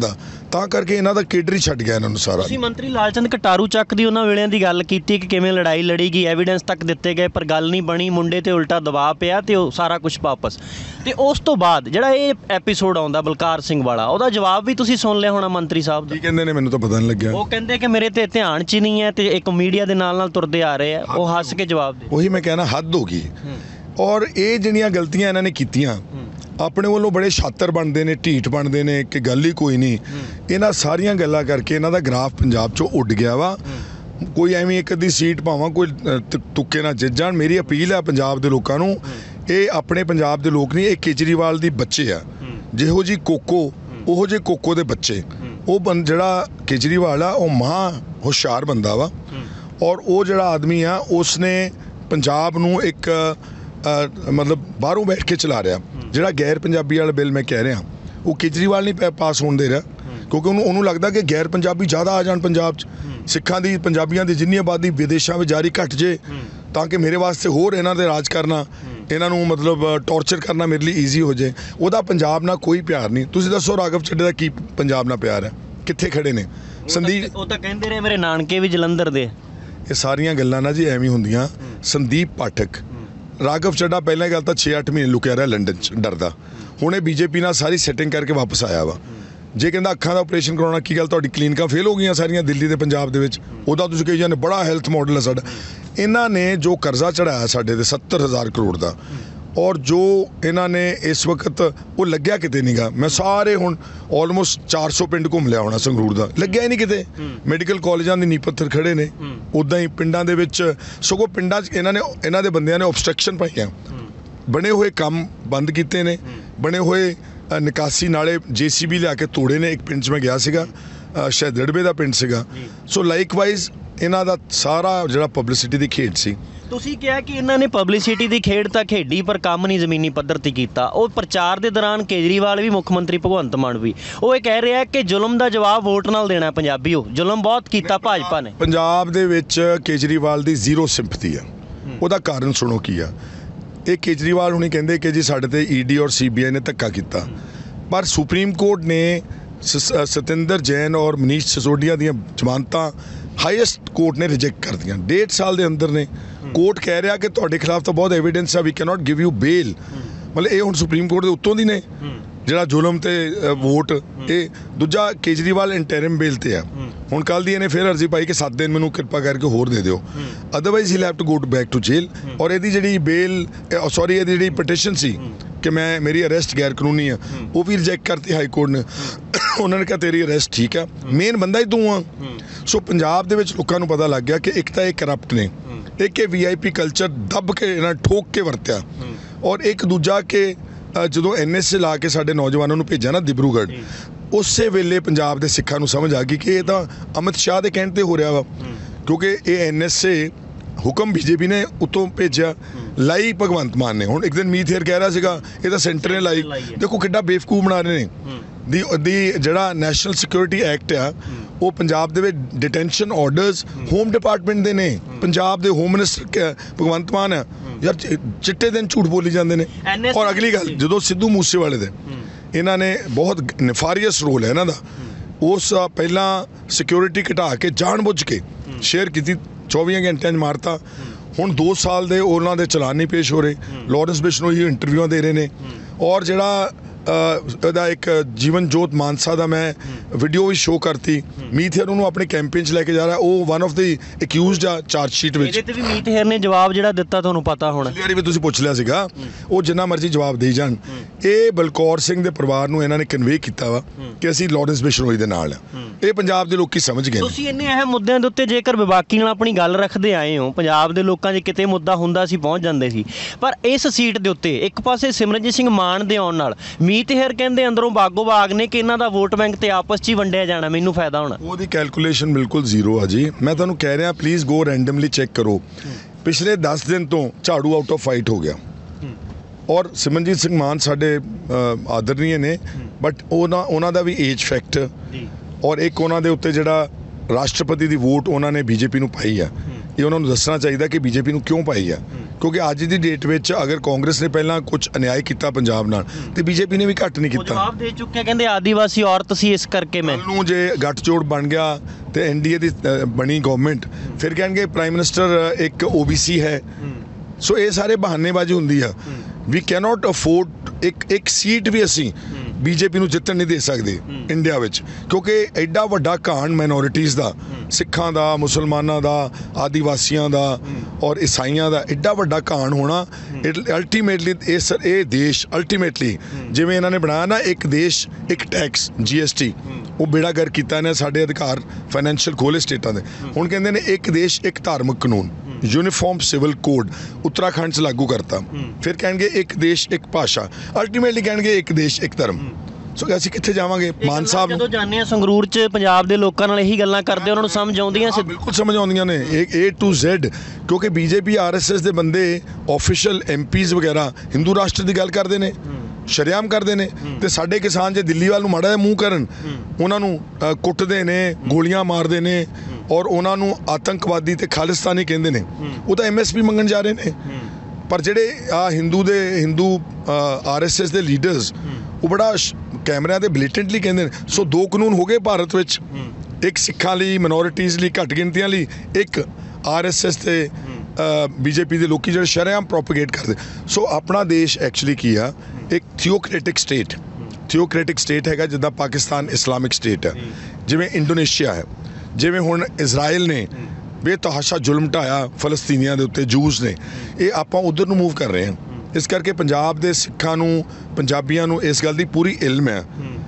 ਤਾਂ ਕਰਕੇ ਇਹਨਾਂ ਦਾ ਕੇਡਰ ਹੀ ਛੱਡ ਗਿਆ ਇਹਨਾਂ ਨੂੰ ਸਾਰਾ। ਤੁਸੀਂ ਮੰਤਰੀ ਲਾਲਚੰਦ ਕਟਾਰੂ ਚੱਕ ਦੀ ਉਹਨਾਂ ਵੇਲਿਆਂ ਦੀ ਗੱਲ ਕੀਤੀ ਕਿ ਕਿਵੇਂ ਲੜਾਈ ਲੜੀ ਗਈ, ਐਵੀਡੈਂਸ ਤੱਕ ਦਿੱਤੇ ਗਏ, ਪਰ ਗੱਲ ਨਹੀਂ ਬਣੀ, ਮੁੰਡੇ ਤੇ ਉਲਟਾ ਦਬਾਅ ਪਿਆ ਤੇ ਉਹ ਸਾਰਾ ਕੁਝ ਵਾਪਸ। ਤੇ ਉਸ ਤੋਂ ਬਾਅਦ ਜਿਹੜਾ ਇਹ ਐਪੀਸੋਡ ਆਉਂਦਾ ਬਲਕਾਰ ਸਿੰਘ ਵਾਲਾ, ਉਹਦਾ ਜਵਾਬ ਵੀ ਤੁਸੀਂ ਸੁਣ ਲਿਆ ਹੋਣਾ ਮੰਤਰੀ ਸਾਹਿਬ ਦਾ। ਕੀ ਕਹਿੰਦੇ ਨੇ ਮੈਨੂੰ ਤਾਂ ਪਤਾ ਨਹੀਂ ਲੱਗਿਆ। ਉਹ ਕਹਿੰਦੇ ਕਿ ਮੇਰੇ ਤੇ ਧਿਆਨ 'ਚ ਹੀ ਨਹੀਂ ਹੈ ਤੇ ਇੱਕ ਮੀਡੀਆ ਦੇ ਨਾਲ ਤੁਰਦੇ ਆ ਰਹੇ ਆ। ਉਹ ਹੱਸ ਕੇ ਜਵਾਬ ਦੇ। ਉਹੀ ਮੈਂ ਕਹਿਣਾ, ਹੱਦ ਹੋ ਗਈ। ਔਰ ਇਹ ਜਿਹੜੀਆਂ ਗਲਤੀਆਂ ਇਹਨਾਂ ਨੇ ਕੀਤੀਆਂ, ਆਪਣੇ ਵੱਲੋਂ ਬੜੇ ਛਾਤਰ ਬਣਦੇ ਨੇ, ਢੀਠ ਬਣਦੇ ਨੇ ਕਿ ਗੱਲ ਹੀ ਕੋਈ ਨਹੀਂ। ਇਹਨਾਂ ਸਾਰੀਆਂ ਗੱਲਾਂ ਕਰਕੇ ਇਹਨਾਂ ਦਾ ਗ੍ਰਾਫ ਪੰਜਾਬ 'ਚੋਂ ਉੱਡ ਗਿਆ ਵਾ। ਕੋਈ ਐਵੇਂ ਇੱਕ ਅੱਧੀ ਸੀਟ ਭਾਵਾਂ ਕੋਈ ਤੁੱਕੇ ਨਾਲ ਜਿੱਤ ਜਾਣ। ਮੇਰੀ ਅਪੀਲ ਹੈ ਪੰਜਾਬ ਦੇ ਲੋਕਾਂ ਨੂੰ, ਇਹ ਆਪਣੇ ਪੰਜਾਬ ਦੇ ਲੋਕ ਨਹੀਂ, ਇਹ ਕੇਜਰੀਵਾਲ ਦੀ ਬੱਚੇ ਆ। ਜਿਹੋ ਜੀ ਕੋਕੋ ਉਹੋ ਜਿਹੇ ਕੋਕੋ ਦੇ ਬੱਚੇ। ਉਹ ਜਿਹੜਾ ਕੇਜਰੀਵਾਲ ਆ ਉਹ ਮਹਾਂ ਹੁਸ਼ਿਆਰ ਬੰਦਾ ਵਾ। ਔਰ ਉਹ ਜਿਹੜਾ ਆਦਮੀ ਆ ਉਸਨੇ ਪੰਜਾਬ ਨੂੰ ਇੱਕ ਮਤਲਬ ਬਾਹਰੋਂ ਬੈਠ ਕੇ ਚਲਾ ਰਿਹਾ। ਜਿਹੜਾ ਗੈਰ ਪੰਜਾਬੀ ਵਾਲਾ ਬਿੱਲ ਮੈਂ ਕਹਿ ਰਿਹਾ, ਉਹ ਕੇਜਰੀਵਾਲ ਨਹੀਂ ਪਾਸ ਹੋਣ ਦੇ ਰਿਹਾ, ਕਿਉਂਕਿ ਉਹਨੂੰ ਲੱਗਦਾ ਕਿ ਗੈਰ ਪੰਜਾਬੀ ਜ਼ਿਆਦਾ ਆ ਜਾਣ ਪੰਜਾਬ 'ਚ। ਸਿੱਖਾਂ ਦੀ, ਪੰਜਾਬੀਆਂ ਦੀ ਜਿੰਨੀ ਆਬਾਦੀ ਵਿਦੇਸ਼ਾਂ ਵਿੱਚ ਜਾਰੀ ਘਟ ਜੇ, ਤਾਂ ਕਿ ਮੇਰੇ ਵਾਸਤੇ ਹੋਰ ਇਹਨਾਂ ਦੇ ਰਾਜ ਕਰਨਾ, ਇਹਨਾਂ ਨੂੰ ਮਤਲਬ ਟੌਰਚਰ ਕਰਨਾ ਮੇਰੇ ਲਈ ਈਜ਼ੀ ਹੋ ਜਾਏ। ਉਹਦਾ ਪੰਜਾਬ ਨਾਲ ਕੋਈ ਪਿਆਰ ਨਹੀਂ। ਤੁਸੀਂ ਦੱਸੋ ਰਾਘਵ ਚੱਡੇ ਦਾ ਕੀ ਪੰਜਾਬ ਨਾਲ ਪਿਆਰ ਹੈ? ਕਿੱਥੇ ਖੜੇ ਨੇ ਸੰਦੀਪ? ਉਹ ਤਾਂ ਕਹਿੰਦੇ ਰਹੇ ਮੇਰੇ ਨਾਨਕੇ ਵੀ ਜਲੰਧਰ ਦੇ। ਇਹ ਸਾਰੀਆਂ ਗੱਲਾਂ ਨਾ ਜੀ ਐਵੇਂ ਹੁੰਦੀਆਂ। ਸੰਦੀਪ ਪਾਠਕ, ਰਾਘਵ ਚੱਡਾ ਪਹਿਲਾਂ ਗੱਲ ਤਾਂ 6-8 ਮਹੀਨੇ ਲੁਕਿਆ ਰਿਹਾ ਲੰਡਨ 'ਚ ਡਰਦਾ। ਹੁਣ ਇਹ ਬੀਜੇਪੀ ਨਾਲ ਸਾਰੀ ਸੈਟਿੰਗ ਕਰਕੇ ਵਾਪਸ ਆਇਆ ਵਾ। ਜੇ ਕਹਿੰਦਾ ਅੱਖਾਂ ਦਾ ਆਪਰੇਸ਼ਨ ਕਰਾਉਣਾ, ਕੀ ਗੱਲ ਤੁਹਾਡੀ ਕਲੀਨਿਕਾਂ ਫੇਲ ਹੋ ਗਈਆਂ ਸਾਰੀਆਂ ਦਿੱਲੀ ਤੇ ਪੰਜਾਬ ਦੇ ਵਿੱਚ? ਉਹਦਾ ਤੁਸੀਂ ਕਹੀ ਜਾਂਦੇ ਬੜਾ ਹੈਲਥ ਮਾਡਲ ਹੈ ਸਾਡਾ। ਇਹਨਾਂ ਨੇ ਜੋ ਕਰਜ਼ਾ ਚੜਾਇਆ ਸਾਡੇ ਤੇ 70,000 ਕਰੋੜ ਦਾ, ਔਰ ਜੋ ਇਹਨਾਂ ਨੇ ਇਸ ਵਕਤ ਉਹ ਲੱਗਿਆ ਕਿਤੇ ਨਹੀਂਗਾ। ਮੈਂ ਸਾਰੇ ਹੁਣ ਆਲਮੋਸਟ 400 ਪਿੰਡ ਘੁੰਮ ਲਿਆ ਹੋਣਾ ਸੰਗਰੂਰ ਦਾ, ਲੱਗਿਆ ਹੀ ਨਹੀਂ ਕਿਤੇ। ਮੈਡੀਕਲ ਕਾਲਜਾਂ ਦੀ ਨੀਂਹ ਪੱਥਰ ਖੜੇ ਨੇ, ਉੱਦਾਂ ਹੀ ਪਿੰਡਾਂ ਦੇ ਵਿੱਚ, ਸਗੋਂ ਪਿੰਡਾਂ 'ਚ ਇਹਨਾਂ ਦੇ ਬੰਦਿਆਂ ਨੇ ਓਬਸਟਰਕਸ਼ਨ ਪਾਈਆਂ। ਬਣੇ ਹੋਏ ਕੰਮ ਬੰਦ ਕੀਤੇ ਨੇ, ਬਣੇ ਹੋਏ ਨਿਕਾਸੀ ਨਾਲੇ JCB ਲਿਆ ਕੇ ਤੋੜੇ ਨੇ। ਇੱਕ ਪਿੰਡ 'ਚ ਮੈਂ ਗਿਆ ਸੀਗਾ, ਸ਼ਾਇਦ ਰੜਬੇ ਦਾ ਪਿੰਡ ਸੀਗਾ। ਸੋ ਲਾਈਕਵਾਈਜ਼ ਇਹਨਾਂ ਦਾ ਸਾਰਾ ਜਿਹੜਾ ਪਬਲਿਸਿਟੀ ਦੀ ਖੇਡ ਸੀ। ਤੁਸੀਂ ਕਿਹਾ ਕਿ ਇਹਨਾਂ ਨੇ ਪਬਲਿਸਿਟੀ ਦੀ ਖੇਡ ਤਾਂ ਖੇਡੀ, ਪਰ ਕੰਮ ਨਹੀਂ ਜ਼ਮੀਨੀ ਪੱਧਰ ਤੇ ਕੀਤਾ। ਉਹ ਪ੍ਰਚਾਰ ਦੇ ਦੌਰਾਨ ਕੇਜਰੀਵਾਲ ਵੀ, ਮੁੱਖ ਮੰਤਰੀ ਭਗਵੰਤ ਮਾਨ ਵੀ, ਉਹ ਇਹ ਕਹਿ ਰਿਹਾ ਕਿ ਜ਼ੁਲਮ ਦਾ ਜਵਾਬ ਵੋਟ ਨਾਲ ਦੇਣਾ। ਪੰਜਾਬੀਓ, ਜ਼ੁਲਮ ਬਹੁਤ ਕੀਤਾ ਭਾਜਪਾ ਨੇ। ਪੰਜਾਬ ਦੇ ਵਿੱਚ ਕੇਜਰੀਵਾਲ ਦੀ ਜ਼ੀਰੋ ਸਿੰਪਥੀ ਆ। ਉਹਦਾ ਕਾਰਨ ਸੁਣੋ ਕੀ ਆ। ਇਹ ਕੇਜਰੀਵਾਲ ਹੁਣੀ ਕਹਿੰਦੇ ਕਿ ਜੀ ਸਾਡੇ ਤੇ ED ਔਰ CBI ਨੇ ਧੱਕਾ ਕੀਤਾ, ਪਰ ਸੁਪਰੀਮ ਕੋਰਟ ਨੇ ਸਤਿੰਦਰ ਜੈਨ ਔਰ ਮਨੀਸ਼ ਸਿਸੋਡੀਆ ਦੀਆਂ ਜ਼ਮਾਨਤਾਂ ਹਾਈਐਸਟ ਕੋਰਟ ਨੇ ਰਿਜੈਕਟ ਕਰ ਦਿੱਤੀਆਂ। 1.5 ਸਾਲ ਦੇ ਅੰਦਰ ਨੇ। ਕੋਰਟ ਕਹਿ ਰਿਹਾ ਕਿ ਤੁਹਾਡੇ ਖਿਲਾਫ ਤਾਂ ਬਹੁਤ ਐਵੀਡੈਂਸ ਆ, we can not give you bail. ਮਤਲਬ ਇਹ ਹੁਣ ਸੁਪਰੀਮ ਕੋਰਟ ਦੇ ਉੱਤੋਂ ਦੀ ਨੇ ਜਿਹੜਾ ਜ਼ੁਲਮ ਤੇ ਵੋਟ। ਇਹ ਦੂਜਾ ਕੇਜਰੀਵਾਲ ਇੰਟਰਿਮ ਬੇਲ ਤੇ ਆ। ਹੁਣ ਕੱਲ ਦੀ ਇਹਨੇ ਫਿਰ ਅਰਜ਼ੀ ਪਾਈ ਕਿ 7 ਦਿਨ ਮੈਨੂੰ ਕਿਰਪਾ ਕਰਕੇ ਹੋਰ ਦੇ ਦਿਓ, otherwise he have to go to back to jail. ਔਰ ਇਹਦੀ ਜਿਹੜੀ ਬੇਲ ਸੌਰੀ ਇਹਦੀ ਜਿਹੜੀ ਪਟੀਸ਼ਨ ਸੀ ਕਿ ਮੇਰੀ ਅਰੈਸਟ ਗੈਰ ਕਾਨੂੰਨੀ ਆ, ਉਹ ਵੀ ਰਿਜੈਕਟ ਕਰਤੀ ਹਾਈ ਕੋਰਟ ਨੇ। ਉਹਨਾਂ ਨੇ ਕਿਹਾ ਤੇਰੀ ਅਰੈਸਟ ਠੀਕ ਆ, ਮੇਨ ਬੰਦਾ ਹੀ ਤੂੰ ਆ। ਸੋ ਪੰਜਾਬ ਦੇ ਵਿੱਚ ਲੋਕਾਂ ਨੂੰ ਪਤਾ ਲੱਗ ਗਿਆ ਕਿ ਇੱਕ ਤਾਂ ਇਹ ਕਰਪਟ ਨੇ, ਇੱਕ ਇਹ VIP ਕਲਚਰ ਦੱਬ ਕੇ ਇਹਨਾਂ ਠੋਕ ਕੇ ਵਰਤਿਆ, ਔਰ ਇੱਕ ਦੂਜਾ ਕਿ ਜਦੋਂ NSA ਲਾ ਕੇ ਸਾਡੇ ਨੌਜਵਾਨਾਂ ਨੂੰ ਭੇਜਿਆ ਨਾ ਦਿਬਰੂਗੜ੍ਹ, ਉਸੇ ਵੇਲੇ ਪੰਜਾਬ ਦੇ ਸਿੱਖਾਂ ਨੂੰ ਸਮਝ ਆ ਗਈ ਕਿ ਇਹ ਤਾਂ ਅਮਿਤ ਸ਼ਾਹ ਦੇ ਕਹਿਣ ਤੇ ਹੋ ਰਿਹਾ ਵਾ। ਕਿਉਂਕਿ ਇਹ NSA ਹੁਕਮ BJP ਨੇ ਉੱਤੋਂ ਭੇਜਿਆ, ਲਾਈ ਭਗਵੰਤ ਮਾਨ ਨੇ। ਹੁਣ ਇੱਕ ਦਿਨ ਮੀਤ ਹੇਰ ਕਹਿ ਰਿਹਾ ਸੀਗਾ ਇਹ ਤਾਂ ਸੈਂਟਰ ਨੇ ਲਾਈ। ਦੇਖੋ ਕਿੱਡਾ ਬੇਵਕੂਫ ਬਣਾ ਰਹੇ ਨੇ। ਦੀ ਜਿਹੜਾ ਨੈਸ਼ਨਲ ਸਿਕਿਉਰਿਟੀ ਐਕਟ ਆ, ਉਹ ਪੰਜਾਬ ਦੇ ਵਿੱਚ ਡਿਟੈਂਸ਼ਨ ਆਰਡਰਸ ਹੋਮ ਡਿਪਾਰਟਮੈਂਟ ਦੇ ਨੇ। ਪੰਜਾਬ ਦੇ ਹੋਮ ਮਿਨਿਸਟਰ ਭਗਵੰਤ ਮਾਨ ਆ ਯਾਰ, ਚਿੱਟੇ ਦਿਨ ਝੂਠ ਬੋਲੀ ਜਾਂਦੇ ਨੇ। ਔਰ ਅਗਲੀ ਗੱਲ, ਜਦੋਂ ਸਿੱਧੂ ਮੂਸੇਵਾਲੇ ਦੇ ਇਹਨਾਂ ਨੇ ਬਹੁਤ ਨਿਫਾਰੀਅਸ ਰੋਲ ਹੈ ਇਹਨਾਂ ਦਾ। ਉਸ ਪਹਿਲਾਂ ਸਿਕਿਉਰਿਟੀ ਘਟਾ ਕੇ ਜਾਣਬੁੱਝ ਕੇ ਸ਼ੇਅਰ ਕੀਤੀ, 24 ਘੰਟਿਆਂ 'ਚ ਮਾਰਤਾ। ਹੁਣ 2 ਸਾਲ ਦੇ ਉਹਨਾਂ ਦੇ ਚਲਾਨ ਨਹੀਂ ਪੇਸ਼ ਹੋ ਰਹੇ। ਲਾਰੈਂਸ ਬਿਸ਼ਨੋਈ ਇੰਟਰਵਿਊਆਂ ਦੇ ਰਹੇ ਨੇ। ਔਰ ਜਿਹੜਾ ਉਹਦਾ ਇੱਕ ਜੀਵਨ ਜੋਤ ਮਾਨਸਾ ਦਾ ਮੈਂ ਵੀਡੀਓ ਵੀ ਸ਼ੋਅ ਕਰਤੀ, ਮੀਤ ਹੇਰ ਉਹਨੂੰ ਆਪਣੇ ਕੈਂਪੇਨ 'ਚ ਲੈ ਕੇ ਜਾ ਰਿਹਾ। ਉਹ ਵਨ ਆਫ ਦੀ ਅਕਿਊਜ਼ਡ ਆ ਚਾਰਜ ਸ਼ੀਟ ਵਿੱਚ। ਇਹਦੇ ਤੇ ਵੀ ਮੀਤ ਹੇਰ ਨੇ ਜਵਾਬ ਜਿਹੜਾ ਦਿੱਤਾ ਤੁਹਾਨੂੰ ਪਤਾ ਹੋਣਾ, ਪਿਛਲੀ ਵਾਰੀ ਵੀ ਤੁਸੀਂ ਪੁੱਛ ਲਿਆ ਸੀਗਾ। ਉਹ ਜਿੰਨਾ ਮਰਜ਼ੀ ਜਵਾਬ ਦੇਈ ਜਾਣ, ਇਹ ਬਲਕੌਰ ਸਿੰਘ ਦੇ ਪਰਿਵਾਰ ਨੂੰ ਇਹਨਾਂ ਨੇ ਕਨਵੇ ਕੀਤਾ ਵਾ ਕਿ ਅਸੀਂ ਲਾਰੈਂਸ ਬਿਸ਼ਨੋਈ ਦੇ ਨਾਲ ਆ। ਇਹ ਪੰਜਾਬ ਦੇ ਲੋਕੀ ਸਮਝ ਗਏ। ਤੁਸੀਂ ਇੰਨੇ ਅਹਿਮ ਮੁੱਦਿਆਂ ਦੇ ਉੱਤੇ ਜੇਕਰ ਵਿਵਾਕੀ ਨਾਲ ਆਪਣੀ ਗੱਲ ਰੱਖਦੇ ਆਏ ਹੋ, ਪੰਜਾਬ ਦੇ ਲੋਕਾਂ 'ਚ ਕਿਤੇ ਮੁੱਦਾ ਹੁੰਦਾ ਸੀ ਪਹੁੰਚ ਜਾਂਦੇ ਸੀ, ਪਰ ਇਸ ਸੀਟ ਦੇ ਉੱਤੇ ਇੱਕ ਪਾਸੇ ਸਿਮਰਨਜੀਤ ਸਿੰਘ ਮਾਨ ਦੇ ਆਉਣ ਨਾਲ ਮੀਤ ਹੇਰ ਕਹਿੰਦੇ ਅੰਦਰੋਂ ਬਾਗੋ ਬਾਗ ਨੇ ਕਿ ਇਹਨਾਂ ਦਾ ਵੋਟ ਬੈਂਕ ਤੇ ਆਪਸ 'ਚ ਹੀ ਵੰਡਿਆ ਜਾਣਾ, ਮੈਨੂੰ ਫਾਇਦਾ ਹੋਣਾ। ਉਹਦੀ ਕੈਲਕੂਲੇਸ਼ਨ ਬਿਲਕੁਲ ਜ਼ੀਰੋ ਆ ਜੀ। ਮੈਂ ਤੁਹਾਨੂੰ ਕਹਿ ਰਿਹਾ, ਪਲੀਜ਼ ਗੋ ਰੈਂਡਮਲੀ ਚੈੱਕ ਕਰੋ। ਪਿਛਲੇ 10 ਦਿਨ ਤੋਂ ਝਾੜੂ ਆਊਟ ਆਫ ਫਾਈਟ ਹੋ ਗਿਆ। ਔਰ ਸਿਮਰਨਜੀਤ ਸਿੰਘ ਮਾਨ ਸਾਡੇ ਆਦਰਨੀਏ ਨੇ, ਬਟ ਉਹਨਾਂ ਦਾ ਵੀ ਏਜ ਫੈਕਟਰ, ਔਰ ਇੱਕ ਉਹਨਾਂ ਦੇ ਉੱਤੇ ਜਿਹੜਾ ਰਾਸ਼ਟਰਪਤੀ ਦੀ ਵੋਟ ਉਹਨਾਂ ਨੇ BJP ਨੂੰ ਪਾਈ ਆ, ਇਹ ਉਹਨਾਂ ਨੂੰ ਦੱਸਣਾ ਚਾਹੀਦਾ ਕਿ ਬੀਜੇਪੀ ਨੂੰ ਕਿਉਂ ਪਾਈ ਆ, ਕਿਉਂਕਿ ਅੱਜ ਦੀ ਡੇਟ ਵਿੱਚ ਅਗਰ ਕਾਂਗਰਸ ਨੇ ਪਹਿਲਾਂ ਕੁਝ ਅਨਿਆਏ ਕੀਤਾ ਪੰਜਾਬ ਨਾਲ ਤੇ ਬੀਜੇਪੀ ਨੇ ਵੀ ਘੱਟ ਨਹੀਂ ਉਹ ਕੀਤਾ। ਜਵਾਬ ਦੇ ਚੁੱਕੇ, ਕਹਿੰਦੇ ਆਦੀਵਾਸੀ ਔਰਤ ਸੀ ਇਸ ਕਰਕੇ ਮੈਂ। ਕੱਲ੍ਹ ਨੂੰ ਜੇ ਗੱਠਜੋੜ ਬਣ ਗਿਆ ਤੇ ਐਨਡੀਏ ਦੀ ਬਣੀ ਗਵਰਨਮੈਂਟ, ਫਿਰ ਕਹਿਣਗੇ ਪ੍ਰਾਈਮ ਮਿਨਿਸਟਰ ਇੱਕ ਓਬੀਸੀ ਹੈ। ਸੋ ਇਹ ਸਾਰੇ ਬਹਾਨੇਬਾਜ਼ੀ ਹੁੰਦੀ ਆ। ਵੀ ਕੈਨੋਟ ਅਫੋਰਡ ਇੱਕ ਸੀਟ ਵੀ ਅਸੀਂ ਬੀਜੇਪੀ ਨੂੰ ਜਿੱਤਣ ਨਹੀਂ ਦੇ ਸਕਦੇ ਇੰਡੀਆ ਵਿੱਚ, ਕਿਉਂਕਿ ਐਡਾ ਵੱਡਾ ਘਾਣ ਮਾਈਨੋਰਿਟੀਜ਼ ਦਾ, ਸਿੱਖਾਂ ਦਾ, ਮੁਸਲਮਾਨਾਂ ਦਾ, ਆਦੀਵਾਸੀਆਂ ਦਾ ਔਰ ਈਸਾਈਆਂ ਦਾ ਐਡਾ ਵੱਡਾ ਘਾਣ ਹੋਣਾ ਅਲਟੀਮੇਟਲੀ ਇਹ ਦੇਸ਼ ਅਲਟੀਮੇਟਲੀ ਜਿਵੇਂ ਇਹਨਾਂ ਨੇ ਬਣਾਇਆ ਨਾ ਇੱਕ ਦੇਸ਼ ਇੱਕ ਟੈਕਸ GST, ਉਹ ਬੇੜਾ ਗਰਕ ਕੀਤਾ ਇਹਨੇ ਸਾਡੇ ਅਧਿਕਾਰ ਫਾਈਨੈਂਸ਼ੀਅਲ ਖੋਲੇ ਸਟੇਟਾਂ ਦੇ। ਹੁਣ ਕਹਿੰਦੇ ਨੇ ਇੱਕ ਦੇਸ਼ ਇੱਕ ਧਾਰਮਿਕ ਕਾਨੂੰਨ ਯੂਨੀਫਾਰਮ ਸਿਵਲ ਕੋਡ ਉੱਤਰਾਖੰਡ 'ਚ ਲਾਗੂ ਕਰਤਾ। ਫਿਰ ਕਹਿਣਗੇ ਇੱਕ ਦੇਸ਼ ਇੱਕ ਭਾਸ਼ਾ, ਅਲਟੀਮੇਟਲੀ ਕਹਿਣਗੇ ਇੱਕ ਦੇਸ਼ ਇੱਕ ਧਰਮ। ਸੋ ਅਸੀਂ ਕਿੱਥੇ ਜਾਵਾਂਗੇ? ਮਾਨ ਸਾਹਿਬ ਜਦੋਂ ਜਾਂਦੇ ਆ ਸੰਗਰੂਰ 'ਚ ਪੰਜਾਬ ਦੇ ਲੋਕਾਂ ਨਾਲ ਇਹੀ ਗੱਲਾਂ ਕਰਦੇ, ਉਹਨਾਂ ਨੂੰ ਸਮਝ ਆਉਂਦੀਆਂ? ਬਿਲਕੁਲ ਸਮਝ ਆਉਂਦੀਆਂ ਨੇ A to Z, ਕਿਉਂਕਿ BJP RSS ਦੇ ਬੰਦੇ ਆਫੀਸ਼ੀਅਲ MPs ਵਗੈਰਾ ਹਿੰਦੂ ਰਾਸ਼ਟਰ ਦੀ ਗੱਲ ਕਰਦੇ ਨੇ, ਸ਼ਰੇਆਮ ਕਰਦੇ ਨੇ। ਤੇ ਸਾਡੇ ਕਿਸਾਨ ਜੇ ਦਿੱਲੀ ਵੱਲ ਨੂੰ ਮਾੜਾ ਜਿਹਾ ਮੂੰਹ ਕਰਨ, ਉਹਨਾਂ ਨੂੰ ਕੁੱਟਦੇ ਨੇ, ਗੋਲੀਆਂ ਮਾਰਦੇ ਨੇ ਔਰ ਉਹਨਾਂ ਨੂੰ ਆਤੰਕਵਾਦੀ ਤੇ ਖਾਲਿਸਤਾਨੀ ਕਹਿੰਦੇ ਨੇ। ਉਹ ਤਾਂ MSP ਮੰਗਣ ਜਾ ਰਹੇ ਨੇ। ਪਰ ਜਿਹੜੇ ਹਿੰਦੂ RSS ਦੇ ਲੀਡਰਸ ਉਹ ਬੜਾ ਕੈਮਰਿਆਂ ਤੇ ਬਲੇਟੈਂਟਲੀ ਕਹਿੰਦੇ ਨੇ। ਸੋ ਦੋ ਕਾਨੂੰਨ ਹੋ ਗਏ ਭਾਰਤ ਵਿੱਚ, ਇੱਕ ਸਿੱਖਾਂ ਲਈ, ਮਿਨੋਰਿਟੀਜ਼ ਲਈ, ਘੱਟ ਗਿਣਤੀਆਂ ਲਈ, ਇੱਕ RSS ਤੇ BJP ਦੇ ਲੋਕੀ ਜਿਹੜੇ ਸ਼ਰੇਆਮ ਪ੍ਰੋਪਗੇਟ ਕਰਦੇ। ਸੋ ਆਪਣਾ ਦੇਸ਼ ਐਕਚੁਅਲੀ ਕੀ ਆ, ਇੱਕ ਥਿਓਕ੍ਰੈਟਿਕ ਸਟੇਟ ਹੈਗਾ, ਜਿੱਦਾਂ ਪਾਕਿਸਤਾਨ ਇਸਲਾਮਿਕ ਸਟੇਟ ਹੈ, ਜਿਵੇਂ ਇੰਡੋਨੇਸ਼ੀਆ ਹੈ, ਜਿਵੇਂ ਹੁਣ ਇਜ਼ਰਾਈਲ ਨੇ ਬੇਤਹਾਸ਼ਾ ਜ਼ੁਲਮ ਢਾਇਆ ਫਲਸਤੀਨੀਆਂ ਦੇ ਉੱਤੇ, ਜੂਸ ਨੇ। ਇਹ ਆਪਾਂ ਉਧਰ ਨੂੰ ਮੂਵ ਕਰ ਰਹੇ ਹਾਂ। ਇਸ ਕਰਕੇ ਪੰਜਾਬ ਦੇ ਸਿੱਖਾਂ ਨੂੰ, ਪੰਜਾਬੀਆਂ ਨੂੰ ਇਸ ਗੱਲ ਦੀ ਪੂਰੀ ਇਲਮ ਹੈ।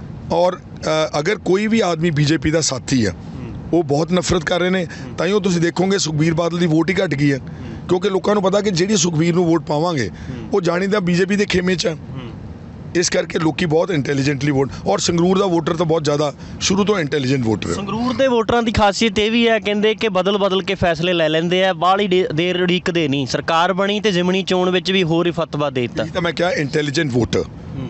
ਔਰ ਅਗਰ ਕੋਈ ਵੀ ਆਦਮੀ BJP ਦਾ ਸਾਥੀ ਹੈ, ਉਹ ਬਹੁਤ ਨਫ਼ਰਤ ਕਰ ਰਹੇ ਨੇ। ਤਾਂ ਹੀ ਉਹ ਤੁਸੀਂ ਦੇਖੋਗੇ ਸੁਖਬੀਰ ਬਾਦਲ ਦੀ ਵੋਟ ਹੀ ਘਟ ਗਈ ਹੈ, ਕਿਉਂਕਿ ਲੋਕਾਂ ਨੂੰ ਪਤਾ ਕਿ ਜਿਹੜੀ ਸੁਖਬੀਰ ਨੂੰ ਵੋਟ ਪਾਵਾਂਗੇ ਉਹ ਜਾਣੀਦਾ BJP ਦੇ ਖੇਮੇ 'ਚ ਹੈ। ਇਸ ਕਰਕੇ ਲੋਕੀ ਬਹੁਤ ਇੰਟੈਲੀਜੈਂਟਲੀ ਵੋਟ, ਔਰ ਸੰਗਰੂਰ ਦਾ ਵੋਟਰ ਤਾਂ ਬਹੁਤ ਜ਼ਿਆਦਾ ਸ਼ੁਰੂ ਤੋਂ ਇੰਟੈਲੀਜੈਂਟ ਵੋਟਰ ਹੈ। ਸੰਗਰੂਰ ਦੇ ਵੋਟਰਾਂ ਦੀ ਖਾਸੀਅਤ ਇਹ ਵੀ ਹੈ, ਕਹਿੰਦੇ ਕਿ ਬਦਲ ਕੇ ਫੈਸਲੇ ਲੈ ਲੈਂਦੇ ਆ, ਬਾਹਲੀ ਦੇਰ ਉਡੀਕਦੇ ਨਹੀਂ। ਸਰਕਾਰ ਬਣੀ ਤੇ ਜ਼ਿਮਨੀ ਚੋਣ ਵਿੱਚ ਵੀ ਹੋਰ ਹੀ ਫਤਵਾ ਦੇ ਦਿੱਤਾ। ਤਾਂ ਮੈਂ ਕਿਹਾ ਇੰਟੈਲੀਜੈਂਟ ਵੋਟਰ,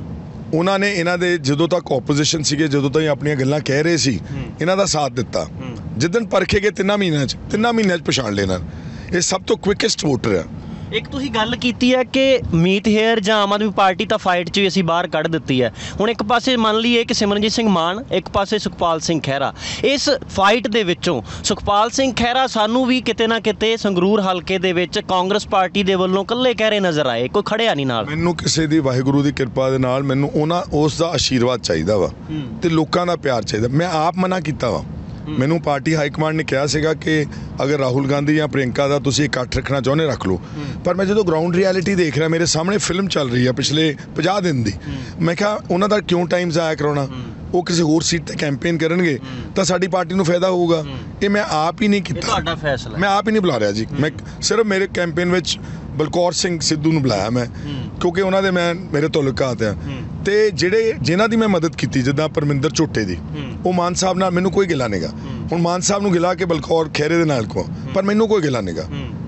ਉਹਨਾਂ ਨੇ ਇਹਨਾਂ ਦੇ ਜਦੋਂ ਤੱਕ ਆਪੋਜੀਸ਼ਨ ਸੀਗੇ, ਜਦੋਂ ਤਾਈਂ ਆਪਣੀਆਂ ਗੱਲਾਂ ਕਹਿ ਰਹੇ ਸੀ, ਇਹਨਾਂ ਦਾ ਸਾਥ ਦਿੱਤਾ। ਜਿੱਦਣ ਪਰਖੇ ਗਏ 3 ਮਹੀਨਿਆਂ 'ਚ ਪਛਾਣ ਲੈਣਾ। ਇਹ ਸਭ ਤੋਂ ਕੁਇਕੈਸਟ ਵੋਟਰ ਹੈ। ਇੱਕ ਤੁਸੀਂ ਗੱਲ ਕੀਤੀ ਹੈ ਕਿ ਮੀਤ ਹੇਅਰ ਜਾਂ ਆਮ ਆਦਮੀ ਪਾਰਟੀ ਤਾਂ ਫਾਈਟ 'ਚ ਵੀ ਅਸੀਂ ਬਾਹਰ ਕੱਢ ਦਿੱਤੀ ਹੈ। ਹੁਣ ਇੱਕ ਪਾਸੇ ਮੰਨ ਲਈਏ ਕਿ ਸਿਮਰਨਜੀਤ ਸਿੰਘ ਮਾਨ, ਇੱਕ ਪਾਸੇ ਸੁਖਪਾਲ ਸਿੰਘ ਖਹਿਰਾ। ਇਸ ਫਾਈਟ ਦੇ ਵਿੱਚੋਂ ਸੁਖਪਾਲ ਸਿੰਘ ਖਹਿਰਾ ਸਾਨੂੰ ਵੀ ਕਿਤੇ ਨਾ ਕਿਤੇ ਸੰਗਰੂਰ ਹਲਕੇ ਦੇ ਵਿੱਚ ਕਾਂਗਰਸ ਪਾਰਟੀ ਦੇ ਵੱਲੋਂ ਇਕੱਲੇ ਕਹਿਰੇ ਨਜ਼ਰ ਆਏ, ਕੋਈ ਖੜਿਆ ਨਹੀਂ ਨਾਲ। ਮੈਨੂੰ ਕਿਸੇ ਦੀ ਵਾਹਿਗੁਰੂ ਦੀ ਕਿਰਪਾ ਦੇ ਨਾਲ ਮੈਨੂੰ ਉਸ ਦਾ ਆਸ਼ੀਰਵਾਦ ਚਾਹੀਦਾ ਵਾ ਤੇ ਲੋਕਾਂ ਦਾ ਪਿਆਰ ਚਾਹੀਦਾ। ਮੈਂ ਆਪ ਮਨਾ ਕੀਤਾ ਵਾ। ਮੈਨੂੰ ਪਾਰਟੀ ਹਾਈ ਕਮਾਂਡ ਨੇ ਕਿਹਾ ਸੀਗਾ ਕਿ ਅਗਰ ਰਾਹੁਲ ਗਾਂਧੀ ਜਾਂ ਪ੍ਰਿੰਕਾ ਦਾ ਤੁਸੀਂ ਇਕੱਠ ਰੱਖਣਾ ਚਾਹੁੰਦੇ ਰੱਖ ਲਓ। ਪਰ ਮੈਂ ਜਦੋਂ ਗਰਾਊਂਡ ਰਿਐਲਿਟੀ ਦੇਖ ਰਿਹਾ, ਮੇਰੇ ਸਾਹਮਣੇ ਫਿਲਮ ਚੱਲ ਰਹੀ ਆ ਪਿਛਲੇ 50 ਦਿਨ ਦੀ, ਮੈਂ ਕਿਹਾ ਉਹਨਾਂ ਦਾ ਕਿਉਂ ਟਾਈਮ ਜ਼ਾਇਆ ਕਰਾਉਣਾ? ਉਹ ਕਿਸੇ ਹੋਰ ਸੀਟ ਤੇ ਕੈਂਪੇਨ ਕਰਨਗੇ ਤਾਂ ਸਾਡੀ ਪਾਰਟੀ ਨੂੰ ਫਾਇਦਾ ਹੋਊਗਾ। ਇਹ ਮੈਂ ਆਪ ਹੀ ਨਹੀਂ ਕੀਤਾ। ਤੁਹਾਡਾ ਫੈਸਲਾ। ਮੈਂ ਆਪ ਹੀ ਨਹੀਂ ਬੁਲਾ ਰਿਹਾ ਜੀ। ਮੈਂ ਸਿਰਫ ਮੇਰੇ ਕੈਂਪੇਨ ਵਿੱਚ ਬਲਕੌਰ ਸਿੰਘ ਸਿੱਧੂ ਨੂੰ ਬੁਲਾਇਆ ਮੈਂ, ਕਿਉਂਕਿ ਉਹਨਾਂ ਦੇ ਮੇਰੇ ਤਾਲੁਕਾਤ ਆ। ਤੇ ਜਿਨ੍ਹਾਂ ਦੀ ਮੈਂ ਮਦਦ ਕੀਤੀ, ਜਿੱਦਾਂ ਪਰਮਿੰਦਰ ਝੋਟੇ ਦੀ, ਉਹ ਮਾਨ ਸਾਹਿਬ ਨਾਲ ਮੈਨੂੰ ਕੋਈ ਗਿਲਾ ਨਹੀਂਗਾ। ਹੁਣ ਮਾਨ ਸਾਹਿਬ ਨੂੰ ਗਿਲਾ ਕਿ ਬਲਕੌਰ ਖਹਿਰੇ ਦੇ ਨਾਲ ਕੋ, ਪਰ ਮੈਨੂੰ ਕੋਈ ਗਿਲਾ ਨਹੀਂਗਾ।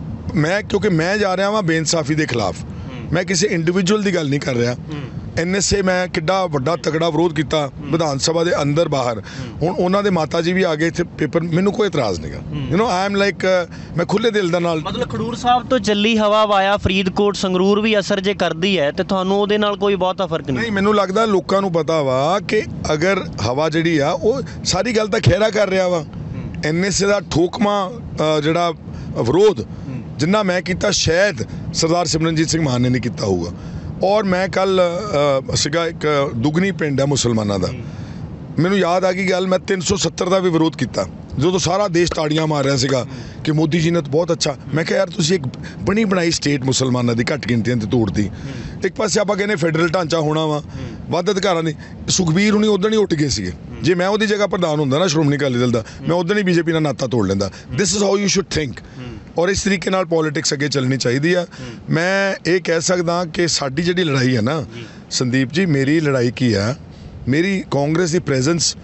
ਕਿਉਂਕਿ ਮੈਂ ਜਾ ਰਿਹਾ ਵਾਂ ਬੇਇਨਸਾਫੀ ਦੇ ਖਿਲਾਫ। ਮੈਂ ਕਿਸੇ ਇੰਡੀਵਿਜੂਅਲ ਦੀ ਗੱਲ ਨਹੀਂ ਕਰ ਰਿਹਾ। NSA ਮੈਂ ਕਿੱਡਾ ਵੱਡਾ ਤਕੜਾ ਵਿਰੋਧ ਕੀਤਾ ਵਿਧਾਨ ਸਭਾ ਦੇ ਅੰਦਰ ਬਾਹਰ। ਹੁਣ ਉਹਨਾਂ ਦੇ ਮਾਤਾ ਜੀ ਵੀ ਆ ਗਏ ਇੱਥੇ ਪੇਪਰ, ਮੈਨੂੰ ਕੋਈ ਇਤਰਾਜ਼ ਨਹੀਂਗਾ। ਆਈ ਐਮ ਲਾਈਕ, ਮੈਂ ਖੁੱਲੇ ਦਿਲ ਦਾ ਨਾਲ। ਮਤਲਬ ਖਡੂਰ ਸਾਹਿਬ ਤੋਂ ਚੱਲੀ ਹਵਾ ਵਾਇਆ ਫਰੀਦਕੋਟ ਸੰਗਰੂਰ ਵੀ ਅਸਰ ਜੇ ਕਰਦੀ ਹੈ ਤੇ ਤੁਹਾਨੂੰ ਉਹਦੇ ਨਾਲ ਕੋਈ ਬਹੁਤਾ ਫਰਕ ਨਹੀਂ? ਮੈਨੂੰ ਲੱਗਦਾ ਲੋਕਾਂ ਨੂੰ ਪਤਾ ਵਾ ਕਿ ਅਗਰ ਹਵਾ ਜਿਹੜੀ ਆ, ਉਹ ਸਾਰੀ ਗੱਲ ਤਾਂ ਖਹਿਰਾ ਕਰ ਰਿਹਾ ਵਾ। NSA ਦਾ ਠੋਕਮਾ ਜਿਹੜਾ ਵਿਰੋਧ ਜਿੰਨਾ ਮੈਂ ਕੀਤਾ, ਸ਼ਾਇਦ ਸਰਦਾਰ ਸਿਮਰਨਜੀਤ ਸਿੰਘ ਮਾਨ ਨੇ ਨਹੀਂ ਕੀਤਾ ਹੋਊਗਾ। ਔਰ ਮੈਂ ਕੱਲ ਸੀਗਾ ਇੱਕ ਦੁਗਨੀ ਪਿੰਡ ਹੈ ਮੁਸਲਮਾਨਾਂ ਦਾ, ਮੈਨੂੰ ਯਾਦ ਆ ਗਈ ਗੱਲ, ਮੈਂ 370 ਦਾ ਵੀ ਵਿਰੋਧ ਕੀਤਾ ਜਦੋਂ ਸਾਰਾ ਦੇਸ਼ ਤਾੜੀਆਂ ਮਾਰ ਰਿਹਾ ਸੀਗਾ ਕਿ ਮੋਦੀ ਜੀ ਨੇ ਤਾਂ ਬਹੁਤ ਅੱਛਾ। ਮੈਂ ਕਿਹਾ ਯਾਰ ਤੁਸੀਂ ਇੱਕ ਬਣੀ ਬਣਾਈ ਸਟੇਟ ਮੁਸਲਮਾਨਾਂ ਦੀ ਘੱਟ ਗਿਣਤੀਆਂ ਤੇ ਤੋੜਦੀ। ਇੱਕ ਪਾਸੇ ਆਪਾਂ ਕਹਿੰਦੇ ਫੈਡਰਲ ਢਾਂਚਾ ਹੋਣਾ ਵਾ, ਵੱਧ ਅਧਿਕਾਰਾਂ ਦੀ। ਸੁਖਬੀਰ ਹੁਣੀ ਉਦੋਂ ਹੀ ਉੱਠ ਗਏ ਸੀਗੇ। ਜੇ ਮੈਂ ਉਹਦੀ ਜਗ੍ਹਾ ਪ੍ਰਧਾਨ ਹੁੰਦਾ ਨਾ ਸ਼੍ਰੋਮਣੀ ਅਕਾਲੀ ਦਲ ਦਾ, ਮੈਂ ਉਦੋਂ ਹੀ BJP ਨਾਲ ਨਾਤਾ ਤੋੜ ਲੈਂਦਾ। This is how you should think. ਔਰ ਇਸ ਤਰੀਕੇ ਨਾਲ ਪੋਲੀਟਿਕਸ ਅੱਗੇ ਚੱਲਣੀ ਚਾਹੀਦੀ ਆ। ਮੈਂ ਇਹ ਕਹਿ ਸਕਦਾ ਕਿ ਸਾਡੀ ਜਿਹੜੀ ਲੜਾਈ ਹੈ ਨਾ ਸੰਦੀਪ ਜੀ, ਮੇਰੀ ਲੜਾਈ ਕੀ ਆ, ਮੇਰੀ ਕਾਂਗਰਸ ਦੀ ਪ੍ਰੈਜ਼ੈਂਸ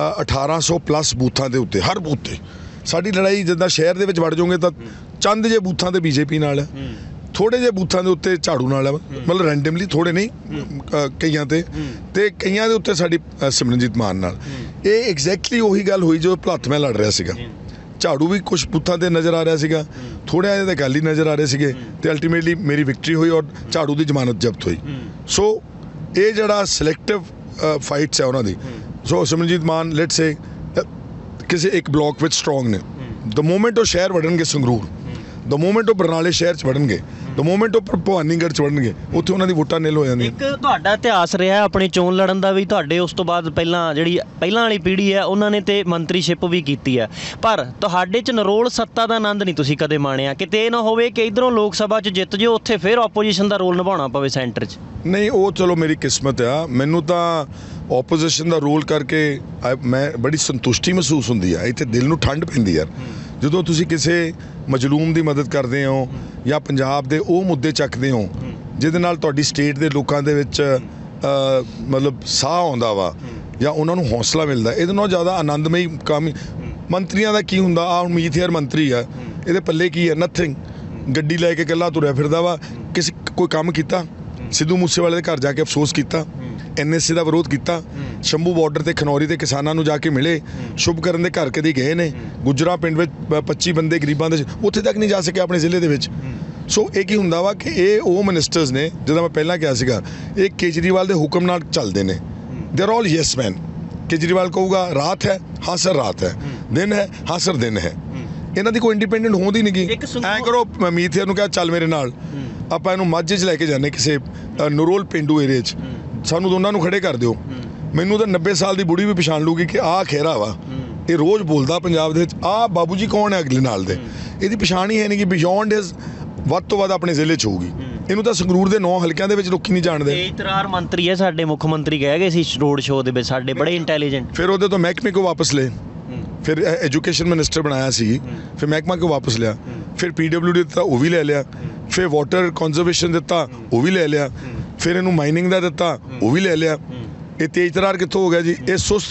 1800 ਪਲੱਸ ਬੂਥਾਂ ਦੇ ਉੱਤੇ, ਹਰ ਬੂਥ 'ਤੇ ਸਾਡੀ ਲੜਾਈ। ਜਿੱਦਾਂ ਸ਼ਹਿਰ ਦੇ ਵਿੱਚ ਵੜ ਜਾਓਗੇ ਤਾਂ ਚੰਦ ਜੇ ਬੂਥਾਂ ਤੇ BJP ਨਾਲ ਹੈ, ਥੋੜੇ ਜਿਹੇ ਬੂਥਾਂ ਦੇ ਉੱਤੇ ਝਾੜੂ ਨਾਲ ਹੈ, ਮਤਲਬ ਰੈਂਡਮਲੀ, ਥੋੜੇ ਨਹੀਂ ਕਈਆਂ ਤੇ ਕਈਆਂ ਦੇ ਉੱਤੇ ਸਾਡੀ ਸਿਮਰਨਜੀਤ ਮਾਨ ਨਾਲ। ਇਹ ਐਗਜ਼ੈਕਟਲੀ ਉਹੀ ਗੱਲ ਹੋਈ ਜੋ ਭਲੱਥ ਮੈਂ ਲੜ ਰਿਹਾ ਸੀਗਾ। ਝਾੜੂ ਵੀ ਕੁਝ ਬੂਥਾਂ ਤੇ ਨਜ਼ਰ ਆ ਰਿਹਾ ਸੀਗਾ, ਥੋੜ੍ਹੇ ਜਿਹੇ ਤਾਂ ਅਕਾਲੀ ਨਜ਼ਰ ਆ ਰਹੇ ਸੀਗੇ, ਤੇ ਅਲਟੀਮੇਟਲੀ ਮੇਰੀ ਵਿਕਟਰੀ ਹੋਈ ਔਰ ਝਾੜੂ ਦੀ ਜ਼ਮਾਨਤ ਜ਼ਬਤ ਹੋਈ। ਸੋ ਇਹ ਜਿਹੜਾ ਸਿਲੈਕਟਿਵ ਫਾਈਟਸ ਹੈ ਉਹਨਾਂ ਦੀ। ਸੋ ਸਿਮਰਨਜੀਤ ਮਾਨ ਲੈਟਸ ਸੇ ਕਿਸੇ ਇੱਕ ਬਲਾਕ ਵਿੱਚ ਸਟਰੋਂਗ ਨੇ, ਦ ਮੂਮੈਂਟ ਉਹ ਸ਼ਹਿਰ ਵੜਨਗੇ ਸੰਗਰੂਰ, ਦ ਮੂਮੈਂਟ ਉਹ ਬਰਨਾਲੇ ਸ਼ਹਿਰ 'ਚ ਵੜਨਗੇ, ਦ ਮੂਮੈਂਟ ਉਹ ਭਵਾਨੀਗੜ੍ਹ 'ਚ ਵੜਨਗੇ, ਉੱਥੇ ਉਹਨਾਂ ਦੀ ਵੋਟਾਂ ਨਿਲ ਹੋ ਜਾਂਦੀਆਂ। ਇੱਕ ਤੁਹਾਡਾ ਇਤਿਹਾਸ ਰਿਹਾ ਆਪਣੀ ਚੋਣ ਲੜਨ ਦਾ ਵੀ, ਤੁਹਾਡੇ ਉਸ ਤੋਂ ਬਾਅਦ ਪਹਿਲਾਂ ਵਾਲੀ ਪੀੜ੍ਹੀ ਹੈ ਉਹਨਾਂ ਨੇ ਤੇ ਮੰਤਰੀਸ਼ਿਪ ਵੀ ਕੀਤੀ ਹੈ, ਪਰ ਤੁਹਾਡੇ 'ਚ ਨਰੋਲ ਸੱਤਾ ਦਾ ਆਨੰਦ ਨਹੀਂ ਤੁਸੀਂ ਕਦੇ ਮਾਣਿਆ। ਕਿਤੇ ਇਹ ਨਾ ਹੋਵੇ ਕਿ ਇੱਧਰੋਂ ਲੋਕ ਸਭਾ 'ਚ ਜਿੱਤ ਜਿਓ, ਉੱਥੇ ਫਿਰ ਆਪੋਜੀਸ਼ਨ ਦਾ ਰੋਲ ਨਿਭਾਉਣਾ ਪਵੇ ਸੈਂਟਰ 'ਚ। ਨਹੀਂ, ਉਹ ਚਲੋ ਮੇਰੀ ਕਿਸਮਤ ਆ। ਮੈਨੂੰ ਤਾਂ ਆਪੋਜੀਸ਼ਨ ਦਾ ਰੋਲ ਕਰਕੇ ਮੈਂ ਬੜੀ ਸੰਤੁਸ਼ਟੀ ਮਹਿਸੂਸ ਹੁੰਦੀ ਆ। ਇੱਥੇ ਦਿਲ ਨੂੰ ਠੰਡ ਪੈਂਦੀ ਯਾਰ, ਜਦੋਂ ਤੁਸੀਂ ਕਿਸੇ ਮਜਲੂਮ ਦੀ ਮਦਦ ਕਰਦੇ ਹੋ ਜਾਂ ਪੰਜਾਬ ਦੇ ਉਹ ਮੁੱਦੇ ਚੱਕਦੇ ਹੋ ਜਿਹਦੇ ਨਾਲ ਤੁਹਾਡੀ ਸਟੇਟ ਦੇ ਲੋਕਾਂ ਦੇ ਵਿੱਚ ਮਤਲਬ ਸਾਹ ਆਉਂਦਾ ਵਾ ਜਾਂ ਉਹਨਾਂ ਨੂੰ ਹੌਸਲਾ ਮਿਲਦਾ, ਇਹਦੇ ਨਾਲੋਂ ਜ਼ਿਆਦਾ ਆਨੰਦਮਈ ਕੰਮ। ਮੰਤਰੀਆਂ ਦਾ ਕੀ ਹੁੰਦਾ, ਆ ਉਮੀਦ ਯਾਰ ਮੰਤਰੀ ਆ, ਇਹਦੇ ਪੱਲੇ ਕੀ ਹੈ? ਨਥਿੰਗ। ਗੱਡੀ ਲੈ ਕੇ ਇਕੱਲਾ ਤੁਰਿਆ ਫਿਰਦਾ ਵਾ। ਕੋਈ ਕੰਮ ਕੀਤਾ? ਸਿੱਧੂ ਮੂਸੇਵਾਲੇ ਦੇ ਘਰ ਜਾ ਕੇ ਅਫਸੋਸ ਕੀਤਾ, NSA ਦਾ ਵਿਰੋਧ ਕੀਤਾ, ਸ਼ੰਭੂ ਬਾਰਡਰ ਤੇ ਖਨੌਰੀ ਦੇ ਕਿਸਾਨਾਂ ਨੂੰ ਜਾ ਕੇ ਮਿਲੇ, ਸ਼ੁਭ ਕਰਨ ਦੇ ਘਰ ਕਦੀ ਗਏ ਨੇ, ਗੁਜਰਾ ਪਿੰਡ ਵਿੱਚ 25 ਬੰਦੇ ਗਰੀਬਾਂ ਦੇ ਉੱਥੇ ਤੱਕ ਨਹੀਂ ਜਾ ਸਕੇ ਆਪਣੇ ਜ਼ਿਲ੍ਹੇ ਦੇ ਵਿੱਚ। ਸੋ ਇਹ ਕੀ ਹੁੰਦਾ ਵਾ ਕਿ ਇਹ ਉਹ ਮਿਨਿਸਟਰਸ ਨੇ, ਜਿੱਦਾਂ ਮੈਂ ਪਹਿਲਾਂ ਕਿਹਾ ਸੀਗਾ, ਇਹ ਕੇਜਰੀਵਾਲ ਦੇ ਹੁਕਮ ਨਾਲ ਚੱਲਦੇ ਨੇ। They are all yes man. Kejriwal ਕਹੂਗਾ ਰਾਤ ਹੈ, ਹਾਂ ਸਰ ਰਾਤ ਹੈ, ਦਿਨ ਹੈ, ਹਾਂ ਸਰ ਦਿਨ ਹੈ। ਇਹਨਾਂ ਦੀ ਕੋਈ ਇੰਡੀਪੈਂਡੈਂਟ ਹੋਂਦ ਹੀ ਨਹੀਂ ਗਈ। ਐਂ ਕਰੋ, ਮੀਥੇਰ ਨੂੰ ਕਿਹਾ ਚੱਲ ਮੇਰੇ ਨਾਲ, ਆਪਾਂ ਇਹਨੂੰ ਮਾਝੇ 'ਚ ਲੈ ਕੇ ਜਾਂਦੇ ਕਿਸੇ ਨਰੋਲ ਪੇਂਡੂ ਏਰੀਏ 'ਚ, ਸਾਨੂੰ ਦੋਨਾਂ ਨੂੰ ਖੜੇ ਕਰ ਦਿਓ। ਮੈਨੂੰ ਤਾਂ 90 ਸਾਲ ਦੀ ਬੁੜੀ ਵੀ ਪਛਾਣ ਲੂਗੀ ਕਿ ਆਹ ਖੇਰਾ ਵਾ, ਇਹ ਰੋਜ਼ ਬੋਲਦਾ ਪੰਜਾਬ ਦੇ ਵਿੱਚ, ਆਹ ਬਾਬੂ ਜੀ ਕੌਣ ਹੈ ਅਗਲੇ ਨਾਲ ਦੇ, ਇਹਦੀ ਪਛਾਣ ਹੀ ਹੈ ਨਹੀਂ ਕਿ ਬਿਯੋਂਡ ਹਿਸ ਵੱਧ ਤੋਂ ਵੱਧ ਆਪਣੇ ਜ਼ਿਲ੍ਹੇ 'ਚ ਹੋਊਗੀ। ਇਹਨੂੰ ਤਾਂ ਸੰਗਰੂਰ ਦੇ 9 ਹਲਕਿਆਂ ਦੇ ਵਿੱਚ ਲੋਕੀ ਨਹੀਂ ਜਾਣਦੇ। ਤੇਜਤਰਾਰ ਮੰਤਰੀ ਹੈ ਸਾਡੇ, ਮੁੱਖ ਮੰਤਰੀ ਕਹਿ ਗਏ ਸੀ ਰੋਡ ਸ਼ੋਅ ਦੇ ਵਿੱਚ, ਸਾਡੇ ਬੜੇ ਇੰਟੈਲੀਜੈਂਟ। ਫਿਰ ਉਹਦੇ ਤੋਂ ਮਹਿਕਮੇ ਕੋ ਵਾਪਸ ਲਏ, ਫਿਰ ਐਜੂਕੇਸ਼ਨ ਮਿਨਿਸਟਰ ਬਣਾਇਆ ਸੀ, ਫਿਰ ਮਹਿਕਮਾ ਕੋ ਵਾਪਸ ਲਿਆ, ਫਿਰ PWD ਦਿੱਤਾ ਉਹ ਵੀ ਲੈ ਲਿਆ, ਫਿਰ ਵਾਟਰ ਕੰਜ਼ਰਵੇਸ਼ਨ ਦਿੱਤਾ ਉਹ ਵੀ ਲੈ ਲਿਆ, ਫਿਰ ਇਹਨੂੰ ਮਾਈਨਿੰਗ ਦਾ ਦਿੱਤਾ ਉਹ ਵੀ ਲੈ ਲਿਆ। ਇਹ ਤੇਜਤਰਾਰ ਕਿੱਥੋਂ ਹੋ ਗਿਆ ਜੀ?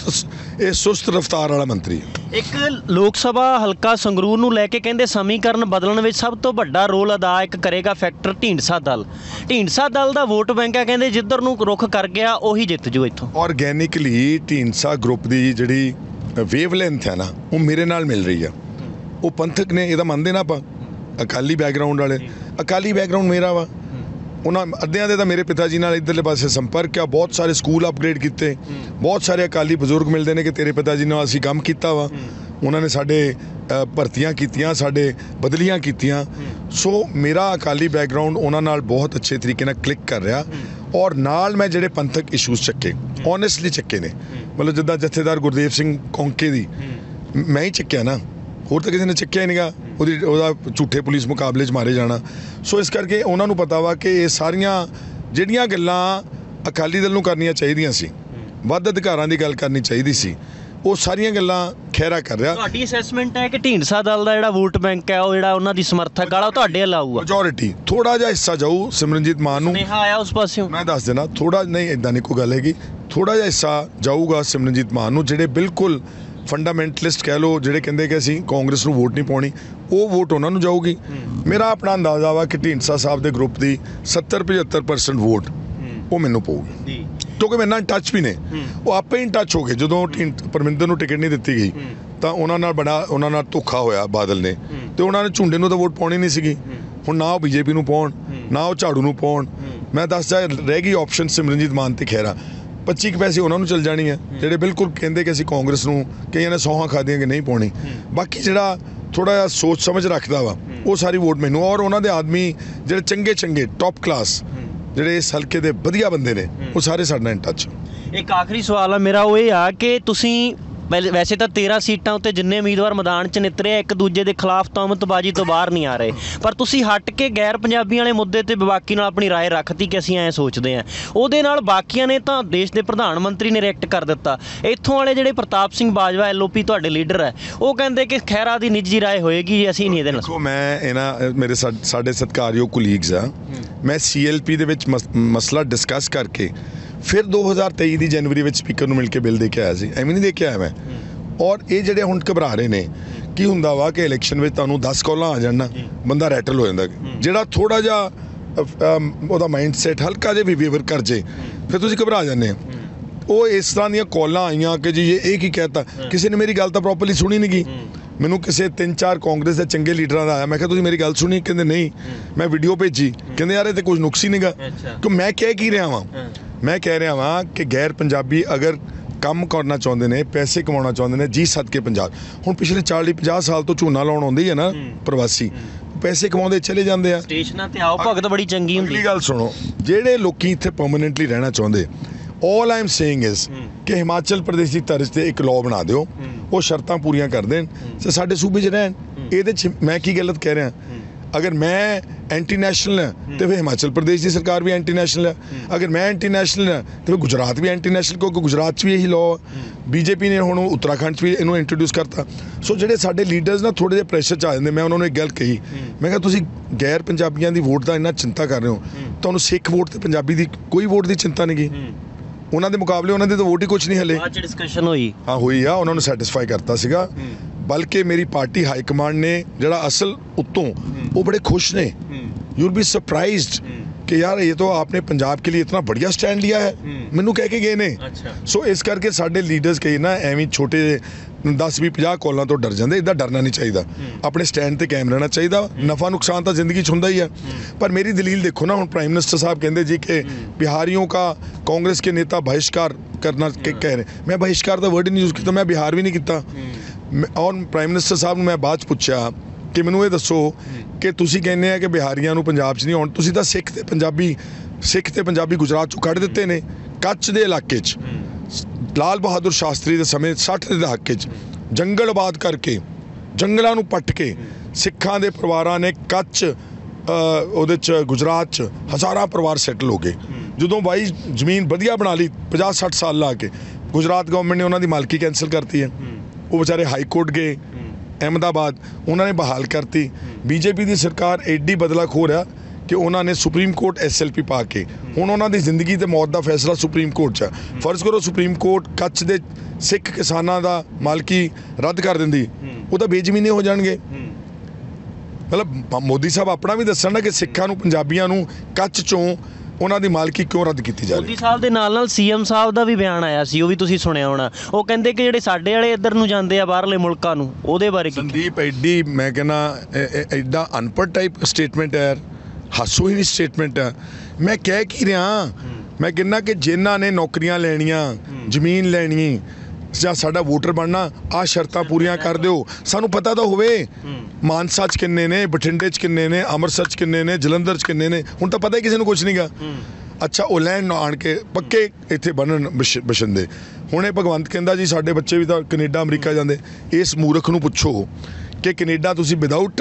ਇਹ ਸੁਸਤ ਰਫਤਾਰ ਵਾਲਾ ਮੰਤਰੀ। ਇੱਕ ਲੋਕ ਸਭਾ ਹਲਕਾ ਸੰਗਰੂਰ ਨੂੰ ਲੈ ਕੇ ਕਹਿੰਦੇ ਸਮੀਕਰਨ ਬਦਲਣ ਵਿੱਚ ਸਭ ਤੋਂ ਵੱਡਾ ਰੋਲ ਅਦਾ ਇੱਕ ਕਰੇਗਾ ਫੈਕਟਰ ਢੀਂਡਸਾ ਦਲ। ਢੀਂਡਸਾ ਦਲ ਦਾ ਵੋਟ ਬੈਂਕ ਹੈ, ਕਹਿੰਦੇ ਜਿੱਧਰ ਨੂੰ ਰੁਖ ਕਰ ਗਿਆ ਉਹੀ ਜਿੱਤ ਜੂ ਇੱਥੋਂ। ਆਰਗੈਨਿਕਲੀ ਢੀਂਡਸਾ ਗਰੁੱਪ ਦੀ ਜਿਹੜੀ ਵੇਵ ਲੈਂਥ ਹੈ ਨਾ, ਉਹ ਮੇਰੇ ਨਾਲ ਮਿਲ ਰਹੀ ਆ। ਉਹ ਪੰਥਕ ਨੇ, ਇਹਦਾ ਮੰਨਦੇ ਨਾ ਆਪਾਂ, ਅਕਾਲੀ ਬੈਕਗਰਾਊਂਡ ਵਾਲੇ। ਅਕਾਲੀ ਬੈਕਗਰਾਊਂਡ ਮੇਰਾ ਵਾ, ਉਹਨਾਂ ਅੱਧਿਆਂ ਦੇ ਤਾਂ ਮੇਰੇ ਪਿਤਾ ਜੀ ਨਾਲ ਇੱਧਰਲੇ ਪਾਸੇ ਸੰਪਰਕ ਆ, ਬਹੁਤ ਸਾਰੇ ਸਕੂਲ ਅਪਗ੍ਰੇਡ ਕੀਤੇ, ਬਹੁਤ ਸਾਰੇ ਅਕਾਲੀ ਬਜ਼ੁਰਗ ਮਿਲਦੇ ਨੇ ਕਿ ਤੇਰੇ ਪਿਤਾ ਜੀ ਨਾਲ ਅਸੀਂ ਕੰਮ ਕੀਤਾ ਵਾ, ਉਹਨਾਂ ਨੇ ਸਾਡੇ ਭਰਤੀਆਂ ਕੀਤੀਆਂ, ਸਾਡੇ ਬਦਲੀਆਂ ਕੀਤੀਆਂ। ਸੋ ਮੇਰਾ ਅਕਾਲੀ ਬੈਕਗਰਾਊਂਡ ਉਹਨਾਂ ਨਾਲ ਬਹੁਤ ਅੱਛੇ ਤਰੀਕੇ ਨਾਲ ਕਲਿੱਕ ਕਰ ਰਿਹਾ। ਔਰ ਨਾਲ ਮੈਂ ਜਿਹੜੇ ਪੰਥਕ ਇਸ਼ੂਜ਼ ਚੱਕੇ, ਓਨੈਸਟਲੀ ਚੱਕੇ ਨੇ, ਮਤਲਬ ਜਿੱਦਾਂ ਜਥੇਦਾਰ ਗੁਰਦੇਵ ਸਿੰਘ ਕੌਂਕੇ ਦੀ ਮੈਂ ਹੀ ਚੱਕਿਆ ਨਾ, ਹੋਰ ਤਾਂ ਕਿਸੇ ਨੇ ਚੱਕਿਆ ਹੀ ਨਹੀਂਗਾ। ਉਹਦਾ ਝੂਠੇ ਪੁਲਿਸ ਮੁਕਾਬਲੇ 'ਚ ਮਾਰੇ ਜਾਣਾ। ਸੋ ਇਸ ਕਰਕੇ ਉਹਨਾਂ ਨੂੰ ਪਤਾ ਵਾ ਕਿ ਇਹ ਸਾਰੀਆਂ ਜਿਹੜੀਆਂ ਗੱਲਾਂ ਅਕਾਲੀ ਦਲ ਨੂੰ ਕਰਨੀਆਂ ਚਾਹੀਦੀਆਂ ਸੀ, ਵੱਧ ਅਧਿਕਾਰਾਂ ਦੀ ਗੱਲ ਕਰਨੀ ਚਾਹੀਦੀ ਸੀ, ਉਹ ਸਾਰੀਆਂ ਗੱਲਾਂ ਖਹਿਰਾ ਕਰ ਰਿਹਾ। ਤੁਹਾਡੀ ਅਸੈਸਮੈਂਟ ਹੈ ਕਿ ਢੀਂਡਸਾ ਦਲ ਦਾ ਜਿਹੜਾ ਵੋਟ ਬੈਂਕ ਹੈ, ਉਹ ਜਿਹੜਾ ਉਹਨਾਂ ਦੀ ਸਮਰਥਕ ਵਾਲਾ, ਉਹ ਤੁਹਾਡੇ ਲਾਊਗਾ? ਮੈਜੋਰਿਟੀ ਥੋੜਾ ਜਿਹਾ ਹਿੱਸਾ ਜਾਊ ਸਿਮਰਨਜੀਤ ਮਾਨ ਨੂੰ। ਸੁਨੇਹਾ ਆਇਆ ਉਸ ਪਾਸਿਓਂ? ਮੈਂ ਦੱਸ ਦੇਣਾ, ਥੋੜਾ ਨਹੀਂ, ਇਦਾਂ ਨਹੀਂ ਕੋਈ ਗੱਲ ਹੈਗੀ, ਥੋੜਾ ਜਿਹਾ ਹਿੱਸਾ ਜਾਊਗਾ ਸਿਮਰਨਜੀਤ ਮਾਨ ਨੂੰ। ਜਿਹੜੇ ਬਿਲਕੁਲ ਫੰਡਾਮੈਂਟਲਿਸਟ ਕਹਿ ਲਓ, ਜਿਹੜੇ ਕਹਿੰਦੇ ਕਿ ਅਸੀਂ ਕਾਂਗਰਸ ਨੂੰ ਵੋਟ ਨਹੀਂ ਪਾਉਣੀ, ਉਹ ਵੋਟ ਉਹਨਾਂ ਨੂੰ ਜਾਊਗੀ। ਮੇਰਾ ਆਪਣਾ ਅੰਦਾਜ਼ਾ ਵਾ ਕਿ ਢੀਂਡਸਾ ਸਾਹਿਬ ਦੇ ਗਰੁੱਪ ਦੀ 70-75% ਵੋਟ ਉਹ ਮੈਨੂੰ ਪਊਗੀ, ਕਿਉਂਕਿ ਮੇਰੇ ਨਾਲ ਟੱਚ ਵੀ ਨੇ। ਉਹ ਆਪੇ ਹੀ ਟੱਚ ਹੋ ਗਏ। ਜਦੋਂ ਪਰਮਿੰਦਰ ਨੂੰ ਟਿਕਟ ਨਹੀਂ ਦਿੱਤੀ ਗਈ ਤਾਂ ਉਹਨਾਂ ਨਾਲ ਧੋਖਾ ਹੋਇਆ ਬਾਦਲ ਨੇ, ਤੇ ਉਹਨਾਂ ਨੇ ਝੁੰਡੇ ਨੂੰ ਤਾਂ ਵੋਟ ਪਾਉਣੀ ਨਹੀਂ ਸੀਗੀ। ਹੁਣ ਨਾ ਉਹ BJP ਨੂੰ ਪਾਉਣ, ਨਾ ਉਹ ਝਾੜੂ ਨੂੰ ਪਾਉਣ। ਮੈਂ ਦੱਸਦਾ, ਰਹਿ ਗਈ ਆਪਸ਼ਨ ਸਿਮਰਨਜੀਤ ਮਾਨ ਤੇ ਖਹਿਰਾ। 25 ਕੁ ਪੈਸੇ ਉਹਨਾਂ ਨੂੰ ਚੱਲ ਜਾਣੀ ਹੈ, ਜਿਹੜੇ ਬਿਲਕੁਲ ਕਹਿੰਦੇ ਕਿ ਅਸੀਂ ਕਾਂਗਰਸ ਨੂੰ, ਕਈਆਂ ਨੇ ਸੌਹਾਂ ਖਾਦੀਆਂ ਕਿ ਨਹੀਂ ਪਾਉਣੀ। ਬਾਕੀ ਜਿਹੜਾ ਥੋੜਾ ਜਿਹਾ ਸੋਚ ਸਮਝ ਰੱਖਦਾ ਵਾ, ਉਹ ਸਾਰੀ ਵੋਟ ਮੈਨੂੰ। ਔਰ ਉਹਨਾਂ ਦੇ ਆਦਮੀ ਜਿਹੜੇ ਚੰਗੇ ਟੌਪ ਕਲਾਸ, ਜਿਹੜੇ ਇਸ ਹਲਕੇ ਦੇ ਵਧੀਆ ਬੰਦੇ ਨੇ, ਉਹ ਸਾਰੇ ਸਾਡੇ ਨਾਲ ਇਨ ਟੱਚ। ਇੱਕ ਆਖਰੀ ਸਵਾਲ ਆ ਮੇਰਾ, ਉਹ ਇਹ ਆ ਕਿ ਤੁਸੀਂ ਵੈਸੇ ਤਾਂ 13 ਸੀਟਾਂ ਉੱਤੇ ਜਿੰਨੇ ਉਮੀਦਵਾਰ ਮੈਦਾਨ 'ਚ ਨਿਤਰੇ, ਇੱਕ ਦੂਜੇ ਦੇ ਖਿਲਾਫ ਤਹਮਤਬਾਜ਼ੀ ਤੋਂ ਬਾਹਰ ਨਹੀਂ ਆ ਰਹੇ, ਪਰ ਤੁਸੀਂ ਹਟ ਕੇ ਗੈਰ ਪੰਜਾਬੀਆਂ ਵਾਲੇ ਮੁੱਦੇ ਤੇ ਬਾਕੀ ਨਾਲ ਆਪਣੀ ਰਾਏ ਰੱਖਤੀ ਕਿ ਅਸੀਂ ਐਂ ਸੋਚਦੇ ਹਾਂ। ਉਹਦੇ ਨਾਲ ਬਾਕੀਆਂ ਨੇ ਤਾਂ ਦੇਸ਼ ਦੇ ਪ੍ਰਧਾਨ ਮੰਤਰੀ ਨੇ ਰਿਐਕਟ ਕਰ ਦਿੱਤਾ। ਇੱਥੋਂ ਵਾਲੇ ਜਿਹੜੇ ਪ੍ਰਤਾਪ ਸਿੰਘ ਬਾਜਵਾ LOP ਤੁਹਾਡੇ ਲੀਡਰ ਹੈ, ਉਹ ਕਹਿੰਦੇ ਕਿ ਖਹਿਰਾ ਦੀ ਨਿੱਜੀ ਰਾਏ ਹੋਏਗੀ, ਅਸੀਂ ਨਹੀਂ ਇਹਦੇ ਨਾਲ। ਦੇਖੋ, ਮੈਂ ਇਹਨਾਂ ਮੇਰੇ ਸਾਡੇ ਸਤਿਕਾਰਯੋਗ ਕੁਲੀਗਸ ਆ, ਮੈਂ CLP ਦੇ ਵਿੱਚ ਮਸਲਾ ਡਿਸਕਸ ਕਰਕੇ ਫਿਰ 2023 ਦੀ ਜਨਵਰੀ ਵਿੱਚ ਸਪੀਕਰ ਨੂੰ ਮਿਲ ਕੇ ਬਿੱਲ ਦੇ ਕੇ ਆਇਆ ਸੀ। ਐਵੇਂ ਨਹੀਂ ਦੇ ਕੇ ਆਇਆ ਮੈਂ। ਔਰ ਇਹ ਜਿਹੜੇ ਹੁਣ ਘਬਰਾ ਰਹੇ ਨੇ, ਕੀ ਹੁੰਦਾ ਵਾ ਕਿ ਇਲੈਕਸ਼ਨ ਵਿੱਚ ਤੁਹਾਨੂੰ 10 ਕਾਲਾਂ ਆ ਜਾਣ ਨਾ, ਬੰਦਾ ਰੈਟਲ ਹੋ ਜਾਂਦਾ। ਜਿਹੜਾ ਥੋੜਾ ਜਿਹਾ ਉਹਦਾ ਮਾਈਂਡ ਸੈਟ ਹਲਕਾ ਜਿਹਾ ਵੀ ਵੇਵਰ ਕਰ ਜੇ, ਫਿਰ ਤੁਸੀਂ ਘਬਰਾ ਜਾਂਦੇ ਆ। ਉਹ ਇਸ ਤਰ੍ਹਾਂ ਦੀਆਂ ਕਾਲਾਂ ਆਈਆਂ ਕਿ ਜੀ ਇਹ ਕੀ ਕਹਿਤਾ, ਕਿਸੇ ਨੇ ਮੇਰੀ ਗੱਲ ਤਾਂ ਪ੍ਰੋਪਰਲੀ ਸੁਣੀ ਨਹੀਂ ਗਈ। ਮੈਨੂੰ ਕਿਸੇ 3-4 ਕਾਂਗਰਸ ਦੇ ਚੰਗੇ ਲੀਡਰਾਂ ਦਾ ਆਇਆ, ਮੈਂ ਕਿਹਾ ਤੁਸੀਂ ਮੇਰੀ ਗੱਲ ਸੁਣੀ? ਕਹਿੰਦੇ ਨਹੀਂ। ਮੈਂ ਵੀਡੀਓ ਭੇਜੀ, ਕਹਿੰਦੇ ਯਾਰ ਇਹ ਤੇ ਕੁਝ ਨੁਕਸ ਹੀ ਨਹੀਂਗਾ। ਕਿ ਮੈਂ ਕਹਿ ਕੀ ਰਿਹਾ ਵਾਂ? ਮੈਂ ਕਹਿ ਰਿਹਾ ਵਾਂ ਕਿ ਗੈਰ ਪੰਜਾਬੀ ਅਗਰ ਕੰਮ ਕਰਨਾ ਚਾਹੁੰਦੇ ਨੇ, ਪੈਸੇ ਕਮਾਉਣਾ ਚਾਹੁੰਦੇ ਨੇ, ਜੀ ਸਦਕੇ ਪੰਜਾਬ ਹੁਣ ਪਿਛਲੇ 40-50 ਸਾਲ ਤੋਂ ਝੋਨਾ ਲਾਉਣ ਆਉਂਦੀ ਹੈ ਨਾ ਪ੍ਰਵਾਸੀ, ਪੈਸੇ ਕਮਾਉਂਦੇ ਚਲੇ ਜਾਂਦੇ ਆ। ਸਟੇਸ਼ਨਾਂ ਤੇ ਆਓ ਭਗਤ ਬੜੀ ਚੰਗੀ ਹੁੰਦੀ। ਅਗਲੀ ਗੱਲ ਸੁਣੋ, ਜਿਹੜੇ ਲੋਕੀ ਇੱਥੇ ਪਰਮਾਨੈਂਟਲੀ ਰਹਿਣਾ ਚਾਹੁੰਦੇ, all I am saying is ਕਿ ਹਿਮਾਚਲ ਪ੍ਰਦੇਸ਼ ਦੀ ਤਰਜ਼ ਤੇ ਇੱਕ ਲਾਅ ਬਣਾ ਦਿਓ, ਉਹ ਸ਼ਰਤਾਂ ਪੂਰੀਆਂ ਕਰ ਦੇਣ ਤੇ ਸਾਡੇ ਸੂਬੇ 'ਚ ਰਹਿਣ। ਇਹਦੇ 'ਚ ਮੈਂ ਕੀ ਗਲਤ ਕਹਿ ਰਿਹਾ? ਅਗਰ ਮੈਂ ਐਂਟੀ ਨੈਸ਼ਨਲ ਹਾਂ ਤੇ ਫਿਰ ਹਿਮਾਚਲ ਪ੍ਰਦੇਸ਼ ਦੀ ਸਰਕਾਰ ਵੀ ਐਂਟੀ ਨੈਸ਼ਨਲ ਹੈ। ਅਗਰ ਮੈਂ ਐਂਟੀ ਨੈਸ਼ਨਲ ਹਾਂ ਤੇ ਫਿਰ ਗੁਜਰਾਤ ਵੀ ਐਂਟੀ ਨੈਸ਼ਨਲ, ਕਿਉਂਕਿ ਗੁਜਰਾਤ 'ਚ ਵੀ ਇਹੀ ਲਾਅ। ਬੀਜੇਪੀ ਨੇ ਹੁਣ ਉੱਤਰਾਖੰਡ 'ਚ ਵੀ ਇਹਨੂੰ ਇੰਟਰੋਡਿਊਸ ਕਰਤਾ। ਸੋ ਜਿਹੜੇ ਸਾਡੇ ਲੀਡਰਸ ਨਾ ਥੋੜ੍ਹੇ ਜਿਹੇ ਪ੍ਰੈਸ਼ਰ 'ਚ ਆ ਜਾਂਦੇ। ਮੈਂ ਉਹਨਾਂ ਨੂੰ ਇੱਕ ਗੱਲ ਕਹੀ, ਮੈਂ ਕਿਹਾ ਤੁਸੀਂ ਗੈਰ ਪੰਜਾਬੀਆਂ ਦੀ ਵੋਟ ਦਾ ਇੰਨਾ ਚਿੰਤਾ ਕਰ ਰਹੇ ਹੋ, ਤੁਹਾਨੂੰ ਸਿੱਖ ਵੋਟ ਤੇ ਪੰਜਾਬੀ ਦੀ ਕੋਈ ਵੋਟ ਦੀ ਚਿੰਤਾ ਨਹੀਂ ਗੀ। ਉਹਨਾਂ ਦੇ ਮੁਕਾਬਲੇ ਉਹਨਾਂ ਦੀ ਤਾਂ ਵੋਟ ਹੀ ਕੁਛ ਨਹੀਂ ਹਲੇ। ਅੱਜ ਡਿਸਕਸ਼ਨ ਹੋਈ ਹੋਈ ਆ, ਉਹਨਾਂ ਨੂੰ ਸੈਟੀਸਫਾਈ ਕਰਤਾ ਸੀਗਾ। ਬਲਕਿ ਮੇਰੀ ਪਾਰਟੀ ਹਾਈ ਕਮਾਂਡ ਨੇ ਜਿਹੜਾ ਅਸਲ ਉੱਤੋਂ वो बड़े खुश ने। यू विल बी सरप्राइज्ड कि यार ये तो आपने पंजाब के लिए इतना बढ़िया स्टैंड लिया है, मैनू कह के गए ने। सो इस करके साडे लीडर्स कई ना एवं छोटे 10-20-50 कॉलों तो डर जाते। इदा डरना नहीं चाहिए, अपने स्टैंड ते कायम रहना चाहिए। नफा नुकसान तो जिंदगी च हुंदा ही है, पर मेरी दलील देखो ना, हुण प्राइम मिनिस्टर साहब कहते जी कि बिहारियों का कांग्रेस के नेता बहिष्कार करना कह रहे। मैं बहिष्कार का वर्ड ही नहीं यूज़ किया, मैं बिहार भी नहीं किया। और प्राइम मिनिस्टर साहब मैं बाद पूछा कि मैनू ये दसो कि तुसीं कहने कि बिहारियां नूं पंजाब च नहीं आउण, तुसीं तां सिख ते पंजाबी गुजरात चों कढ दित्ते ने। कच्छ दे इलाके च लाल बहादुर शास्त्री दे समय 60 दे दहाके च जंगल आबाद करके, जंगलां नूं पट के सिखां दे परिवारां ने कच्छ ਉਹਦੇ 'ਚ ਗੁਜਰਾਤ 'ਚ ਹਜ਼ਾਰਾਂ ਪਰਿਵਾਰ ਸੈਟਲ ਹੋ ਗਏ। ਜਦੋਂ ਬਾਈ ਜ਼ਮੀਨ ਵਧੀਆ ਬਣਾ ਲਈ 50-60 ਸਾਲ ਲਾ ਕੇ, ਗੁਜਰਾਤ ਗਵਰਨਮੈਂਟ ਨੇ ਉਹਨਾਂ ਦੀ ਮਾਲਕੀ ਕੈਂਸਲ ਕਰਤੀ ਹੈ। ਉਹ ਵਿਚਾਰੇ ਹਾਈ ਕੋਰਟ ਗਏ ਅਹਿਮਦਾਬਾਦ, ਉਹਨਾਂ ਨੇ ਬਹਾਲ ਕਰਤੀ। ਬੀਜੇਪੀ ਦੀ ਸਰਕਾਰ ਐਡੀ ਬਦਲਾਖੋਰ ਆ ਕਿ ਉਹਨਾਂ ਨੇ ਸੁਪਰੀਮ ਕੋਰਟ SLP ਪਾ ਕੇ ਹੁਣ ਉਹਨਾਂ ਦੀ ਜ਼ਿੰਦਗੀ ਤੇ ਮੌਤ ਦਾ ਫੈਸਲਾ ਸੁਪਰੀਮ ਕੋਰਟ 'ਚ ਆ। ਫਰਜ਼ ਕਰੋ ਸੁਪਰੀਮ ਕੋਰਟ ਕੱਛ ਦੇ ਸਿੱਖ ਕਿਸਾਨਾਂ ਦਾ ਮਾਲਕੀ ਰੱਦ ਕਰ ਦਿੰਦੀ, ਉਹ ਤਾਂ ਬੇਜ਼ਮੀਨੇ ਹੋ ਜਾਣਗੇ। ਮਤਲਬ ਮੋਦੀ ਸਾਹਿਬ ਆਪਣਾ ਵੀ ਦੱਸਣ ਨਾ ਕਿ ਸਿੱਖਾਂ ਨੂੰ, ਪੰਜਾਬੀਆਂ ਨੂੰ ਕੱਛ 'ਚੋਂ ਉਹਨਾਂ ਦੀ ਮਾਲਕੀ ਕਿਉਂ ਰੱਦ ਕੀਤੀ ਜਾ ਰਹੀ। ਮੋਦੀ ਸਾਹਿਬ ਦੇ ਨਾਲ CM ਸਾਹਿਬ ਦਾ ਵੀ ਬਿਆਨ ਆਇਆ ਸੀ, ਉਹ ਵੀ ਤੁਸੀਂ ਸੁਣਿਆ ਹੋਣਾ। ਉਹ ਕਹਿੰਦੇ ਕਿ ਜਿਹੜੇ ਸਾਡੇ ਵਾਲੇ ਇੱਧਰ ਨੂੰ ਜਾਂਦੇ ਆ ਬਾਹਰਲੇ ਮੁਲਕਾਂ ਨੂੰ, ਉਹਦੇ ਬਾਰੇ ਕੀ? ਸੰਦੀਪ ਐਡੀ, ਮੈਂ ਕਹਿੰਦਾ ਐਡਾ ਅਨਪੜ੍ਹ ਟਾਈਪ ਸਟੇਟਮੈਂਟ ਹੈ ਯਾਰ, ਹਾਸੋ ਹੀ ਨਹੀਂ ਸਟੇਟਮੈਂਟ ਹੈ। ਮੈਂ ਕਹਿ ਕੀ ਰਿਹਾ? ਮੈਂ ਕਹਿੰਦਾ ਕਿ ਜਿਨ੍ਹਾਂ ਨੇ ਨੌਕਰੀਆਂ ਲੈਣੀਆਂ, ਜ਼ਮੀਨ ਲੈਣੀ ਜਾਂ ਸਾਡਾ ਵੋਟਰ ਬਣਨਾ, ਆਹ ਸ਼ਰਤਾਂ ਪੂਰੀਆਂ ਕਰ ਦਿਓ। ਸਾਨੂੰ ਪਤਾ ਤਾਂ ਹੋਵੇ ਮਾਨਸਾ 'ਚ ਕਿੰਨੇ ਨੇ, ਬਠਿੰਡੇ 'ਚ ਕਿੰਨੇ ਨੇ, ਅੰਮ੍ਰਿਤਸਰ 'ਚ ਕਿੰਨੇ ਨੇ, ਜਲੰਧਰ 'ਚ ਕਿੰਨੇ ਨੇ। ਹੁਣ ਤਾਂ ਪਤਾ ਹੀ ਕਿਸੇ ਨੂੰ ਕੁਛ ਨਹੀਂਗਾ। ਅੱਛਾ, ਉਹ ਲੈਣ ਆਣ ਕੇ ਪੱਕੇ ਇੱਥੇ ਬਣਨ ਬਸ਼ਿੰਦੇ। ਹੁਣ ਇਹ ਭਗਵੰਤ ਕਹਿੰਦਾ ਜੀ ਸਾਡੇ ਬੱਚੇ ਵੀ ਤਾਂ ਕੈਨੇਡਾ ਅਮਰੀਕਾ ਜਾਂਦੇ। ਇਸ ਮੂਰਖ ਨੂੰ ਪੁੱਛੋ ਕਿ ਕੈਨੇਡਾ ਤੁਸੀਂ ਵਿਦਆਊਟ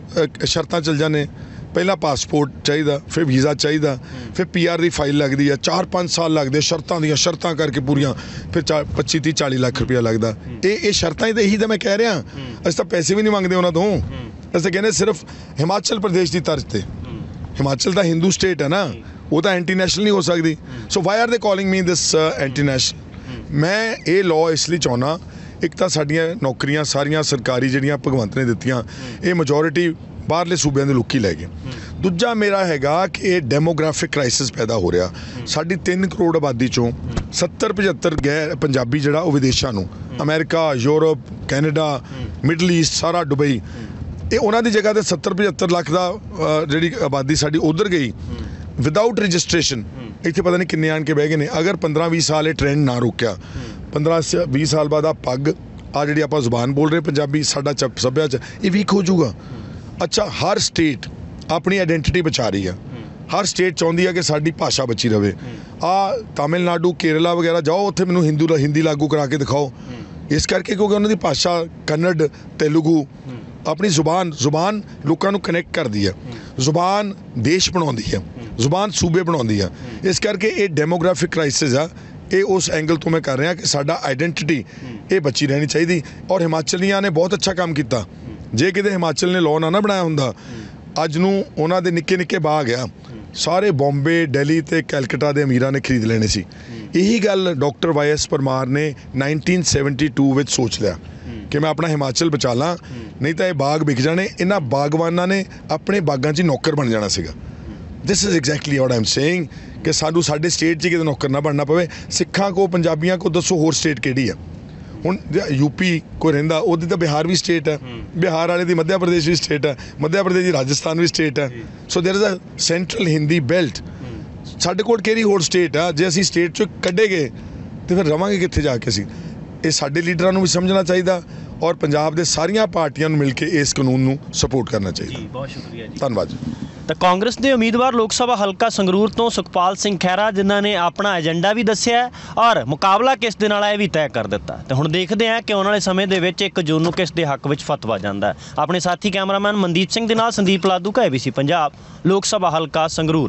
ਸ਼ਰਤਾਂ ਚੱਲ ਜਾਂਦੇ। ਪਹਿਲਾਂ ਪਾਸਪੋਰਟ ਚਾਹੀਦਾ, ਫਿਰ ਵੀਜ਼ਾ ਚਾਹੀਦਾ, ਫਿਰ PR ਦੀ ਫਾਈਲ ਲੱਗਦੀ ਆ, 4-5 ਸਾਲ ਲੱਗਦੇ ਸ਼ਰਤਾਂ ਦੀਆਂ, ਸ਼ਰਤਾਂ ਕਰਕੇ ਪੂਰੀਆਂ, ਫਿਰ 25-30-40 ਲੱਖ ਰੁਪਇਆ ਲੱਗਦਾ। ਇਹ ਸ਼ਰਤਾਂ ਹੀ ਤਾਂ ਇਹੀ ਤਾਂ ਮੈਂ ਕਹਿ ਰਿਹਾ। ਅਸੀਂ ਤਾਂ ਪੈਸੇ ਵੀ ਨਹੀਂ ਮੰਗਦੇ ਉਹਨਾਂ ਤੋਂ, ਅਸੀਂ ਤਾਂ ਕਹਿੰਦੇ ਸਿਰਫ ਹਿਮਾਚਲ ਪ੍ਰਦੇਸ਼ ਦੀ ਤਰਜ਼ ਤੇ। ਹਿਮਾਚਲ ਤਾਂ ਹਿੰਦੂ ਸਟੇਟ ਹੈ ਨਾ, ਉਹ ਤਾਂ ਐਂਟੀ ਨੈਸ਼ਨਲ ਨਹੀਂ ਹੋ ਸਕਦੀ। So why are they calling me this anti national? ਮੈਂ ਇਹ ਲਾਅ ਇਸ ਲਈ ਚਾਹੁੰਦਾ, ਇੱਕ ਤਾਂ ਸਾਡੀਆਂ ਨੌਕਰੀਆਂ ਸਾਰੀਆਂ ਸਰਕਾਰੀ ਜਿਹੜੀਆਂ ਭਗਵੰਤ ਨੇ ਦਿੱਤੀਆਂ, ਇਹ ਮੈਜੋਰਿਟੀ ਬਾਹਰਲੇ ਸੂਬਿਆਂ ਦੇ ਲੋਕੀ ਲੈ ਗਏ। ਦੂਜਾ ਮੇਰਾ ਹੈਗਾ ਕਿ ਇਹ ਡੈਮੋਗ੍ਰਾਫਿਕ ਕ੍ਰਾਈਸਿਸ ਪੈਦਾ ਹੋ ਰਿਹਾ। ਸਾਡੀ 3 ਕਰੋੜ ਆਬਾਦੀ ਚੋਂ 70-75 ਗੈਰ ਪੰਜਾਬੀ ਜਿਹੜਾ ਉਹ ਵਿਦੇਸ਼ਾਂ ਨੂੰ, ਅਮਰੀਕਾ, ਯੂਰਪ, ਕੈਨੇਡਾ, ਮਿਡਲ ਈਸਟ, ਸਾਰਾ ਦੁਬਈ, ਇਹ ਉਹਨਾਂ ਦੀ ਜਗ੍ਹਾ ਤੇ 70-75 ਲੱਖ ਦਾ ਜਿਹੜੀ ਆਬਾਦੀ ਸਾਡੀ ਉਧਰ ਗਈ ਵਿਦਆਊਟ ਰਜਿਸਟ੍ਰੇਸ਼ਨ। ਇੱਥੇ ਪਤਾ ਨਹੀਂ ਕਿੰਨੇ ਆਣ ਕੇ ਬਹਿ ਗਏ ਨੇ। ਅਗਰ 15-20 ਸਾਲ ਇਹ ਟ੍ਰੈਂਡ ਨਾ ਰੋਕਿਆ, 15-20 ਸਾਲ ਬਾਅਦ ਆ ਪੱਗ, ਆ ਜਿਹੜੀ ਆਪਾਂ ਜ਼ੁਬਾਨ ਬੋਲ ਰਹੇ ਪੰਜਾਬੀ, ਸਾਡਾ ਸੱਭਿਆਚਾਰ ਇਹ ਵੀਕ ਹੋ ਜਾਊਗਾ। ਅੱਛਾ, ਹਰ ਸਟੇਟ ਆਪਣੀ ਆਇਡੈਂਟੀਟੀ ਬਚਾ ਰਹੀ ਆ, ਹਰ ਸਟੇਟ ਚਾਹੁੰਦੀ ਆ ਕਿ ਸਾਡੀ ਭਾਸ਼ਾ ਬਚੀ ਰਵੇ। ਆ ਤਾਮਿਲਨਾਡੂ, ਕੇਰਲਾ ਵਗੈਰਾ ਜਾਓ, ਉੱਥੇ ਮੈਨੂੰ ਹਿੰਦੀ ਲਾਗੂ ਕਰਾ ਕੇ ਦਿਖਾਓ। ਇਸ ਕਰਕੇ ਕਿਉਂਕਿ ਉਹਨਾਂ ਦੀ ਭਾਸ਼ਾ ਕੰਨੜ, ਤੇਲਗੂ, ਆਪਣੀ ਜ਼ੁਬਾਨ ਲੋਕਾਂ ਨੂੰ ਕਨੈਕਟ ਕਰਦੀ ਆ, ਜ਼ੁਬਾਨ ਦੇਸ਼ ਬਣਾਉਂਦੀ ਆ, ਜ਼ੁਬਾਨ ਸੂਬੇ ਬਣਾਉਂਦੀ ਆ। ਇਸ ਕਰਕੇ ਇਹ ਡੈਮੋਗ੍ਰਾਫਿਕ ਕ੍ਰਾਈਸਿਸ ਆ, ਇਹ ਉਸ ਐਂਗਲ ਤੋਂ ਮੈਂ ਕਰ ਰਿਹਾ ਕਿ ਸਾਡਾ ਆਇਡੈਂਟੀਟੀ ਇਹ ਬਚੀ ਰਹਿਣੀ ਚਾਹੀਦੀ। ਔਰ ਹਿਮਾਚਲੀਆਂ ਨੇ ਬਹੁਤ ਅੱਛਾ ਕੰਮ ਕੀਤਾ। ਜੇ ਕਿਤੇ ਹਿਮਾਚਲ ਨੇ ਲਾਅ ਨਾ ਬਣਾਇਆ ਹੁੰਦਾ, ਅੱਜ ਨੂੰ ਉਹਨਾਂ ਦੇ ਨਿੱਕੇ ਬਾਗ ਆ ਸਾਰੇ ਬੰਬੇ, ਦਿੱਲੀ ਤੇ ਕੈਲਕਟਾ ਦੇ ਅਮੀਰਾਂ ਨੇ ਖਰੀਦ ਲੈਣੇ ਸੀ। ਇਹੀ ਗੱਲ ਡਾਕਟਰ YS ਪਰਮਾਰ ਨੇ 1972 ਵਿੱਚ ਸੋਚ ਲਿਆ ਕਿ ਮੈਂ ਆਪਣਾ ਹਿਮਾਚਲ ਬਚਾ ਲਾਂ, ਨਹੀਂ ਤਾਂ ਇਹ ਬਾਗ ਵਿਕ ਜਾਣੇ। ਇਹਨਾਂ ਬਾਗਵਾਨਾਂ ਨੇ ਆਪਣੇ ਬਾਗਾਂ 'ਚ ਨੌਕਰ ਬਣ ਜਾਣਾ ਸੀਗਾ। This is exactly what I am saying ਕਿ ਸਾਨੂੰ ਸਾਡੇ ਸਟੇਟ 'ਚ ਕਿਤੇ ਨੌਕਰ ਨਾ ਬਣਨਾ ਪਵੇ। ਸਿੱਖਾਂ ਕੋ, ਪੰਜਾਬੀਆਂ ਕੋ ਦੱਸੋ ਹੋਰ ਸਟੇਟ ਕਿਹੜੀ ਆ? ਹੁਣ ਯੂਪੀ ਕੋਈ ਰਹਿੰਦਾ ਉਹਦੀ ਤਾਂ ਬਿਹਾਰ ਵੀ ਸਟੇਟ ਹੈ, ਬਿਹਾਰ ਵਾਲੇ ਦੀ ਮੱਧ ਪ੍ਰਦੇਸ਼ ਵੀ ਸਟੇਟ ਹੈ, ਮੱਧ ਪ੍ਰਦੇਸ਼ ਦੀ ਰਾਜਸਥਾਨ ਵੀ ਸਟੇਟ ਹੈ। So there is a central Hindi belt. ਸਾਡੇ ਕੋਲ ਕਿਹੜੀ ਹੋਰ ਸਟੇਟ ਆ? ਜੇ ਅਸੀਂ ਸਟੇਟ 'ਚੋਂ ਕੱਢੇ ਗਏ ਤੇ ਫਿਰ ਰਵਾਂਗੇ ਕਿੱਥੇ ਜਾ ਕੇ ਅਸੀਂ? ਇਹ ਸਾਡੇ ਲੀਡਰਾਂ ਨੂੰ ਵੀ ਸਮਝਣਾ ਚਾਹੀਦਾ ਔਰ ਪੰਜਾਬ ਦੇ ਸਾਰੀਆਂ ਪਾਰਟੀਆਂ ਨੂੰ ਮਿਲ ਕੇ ਇਸ ਕਾਨੂੰਨ ਨੂੰ ਸਪੋਰਟ ਕਰਨਾ ਚਾਹੀਦਾ। ਜੀ ਬਹੁਤ ਸ਼ੁਕਰੀਆ ਜੀ, ਧੰਨਵਾਦ ਜੀ। ਤਾਂ ਕਾਂਗਰਸ ਦੇ ਉਮੀਦਵਾਰ ਲੋਕ ਸਭਾ ਹਲਕਾ ਸੰਗਰੂਰ ਤੋਂ ਸੁਖਪਾਲ ਸਿੰਘ ਖਹਿਰਾ, ਜਿਨ੍ਹਾਂ ਨੇ ਆਪਣਾ ਏਜੰਡਾ ਵੀ ਦੱਸਿਆ ਔਰ ਮੁਕਾਬਲਾ ਕਿਸ ਦੇ ਨਾਲ ਹੈ ਇਹ ਵੀ ਤੈਅ ਕਰ ਦਿੱਤਾ। ਤੇ ਹੁਣ ਦੇਖਦੇ ਹਾਂ ਕਿ ਆਉਣ ਵਾਲੇ ਸਮੇਂ ਦੇ ਵਿੱਚ 1 ਜੂਨ ਨੂੰ ਕਿਸ ਦੇ ਹੱਕ ਵਿੱਚ ਫਤਵਾ ਜਾਂਦਾ ਹੈ। ਆਪਣੇ ਸਾਥੀ ਕੈਮਰਾਮੈਨ ਮਨਦੀਪ ਸਿੰਘ ਦੇ ਨਾਲ ਸੰਦੀਪ ਲਾਧੂ, ABC ਪੰਜਾਬ, ਲੋਕ ਸਭਾ ਹਲਕਾ ਸੰਗਰੂਰ।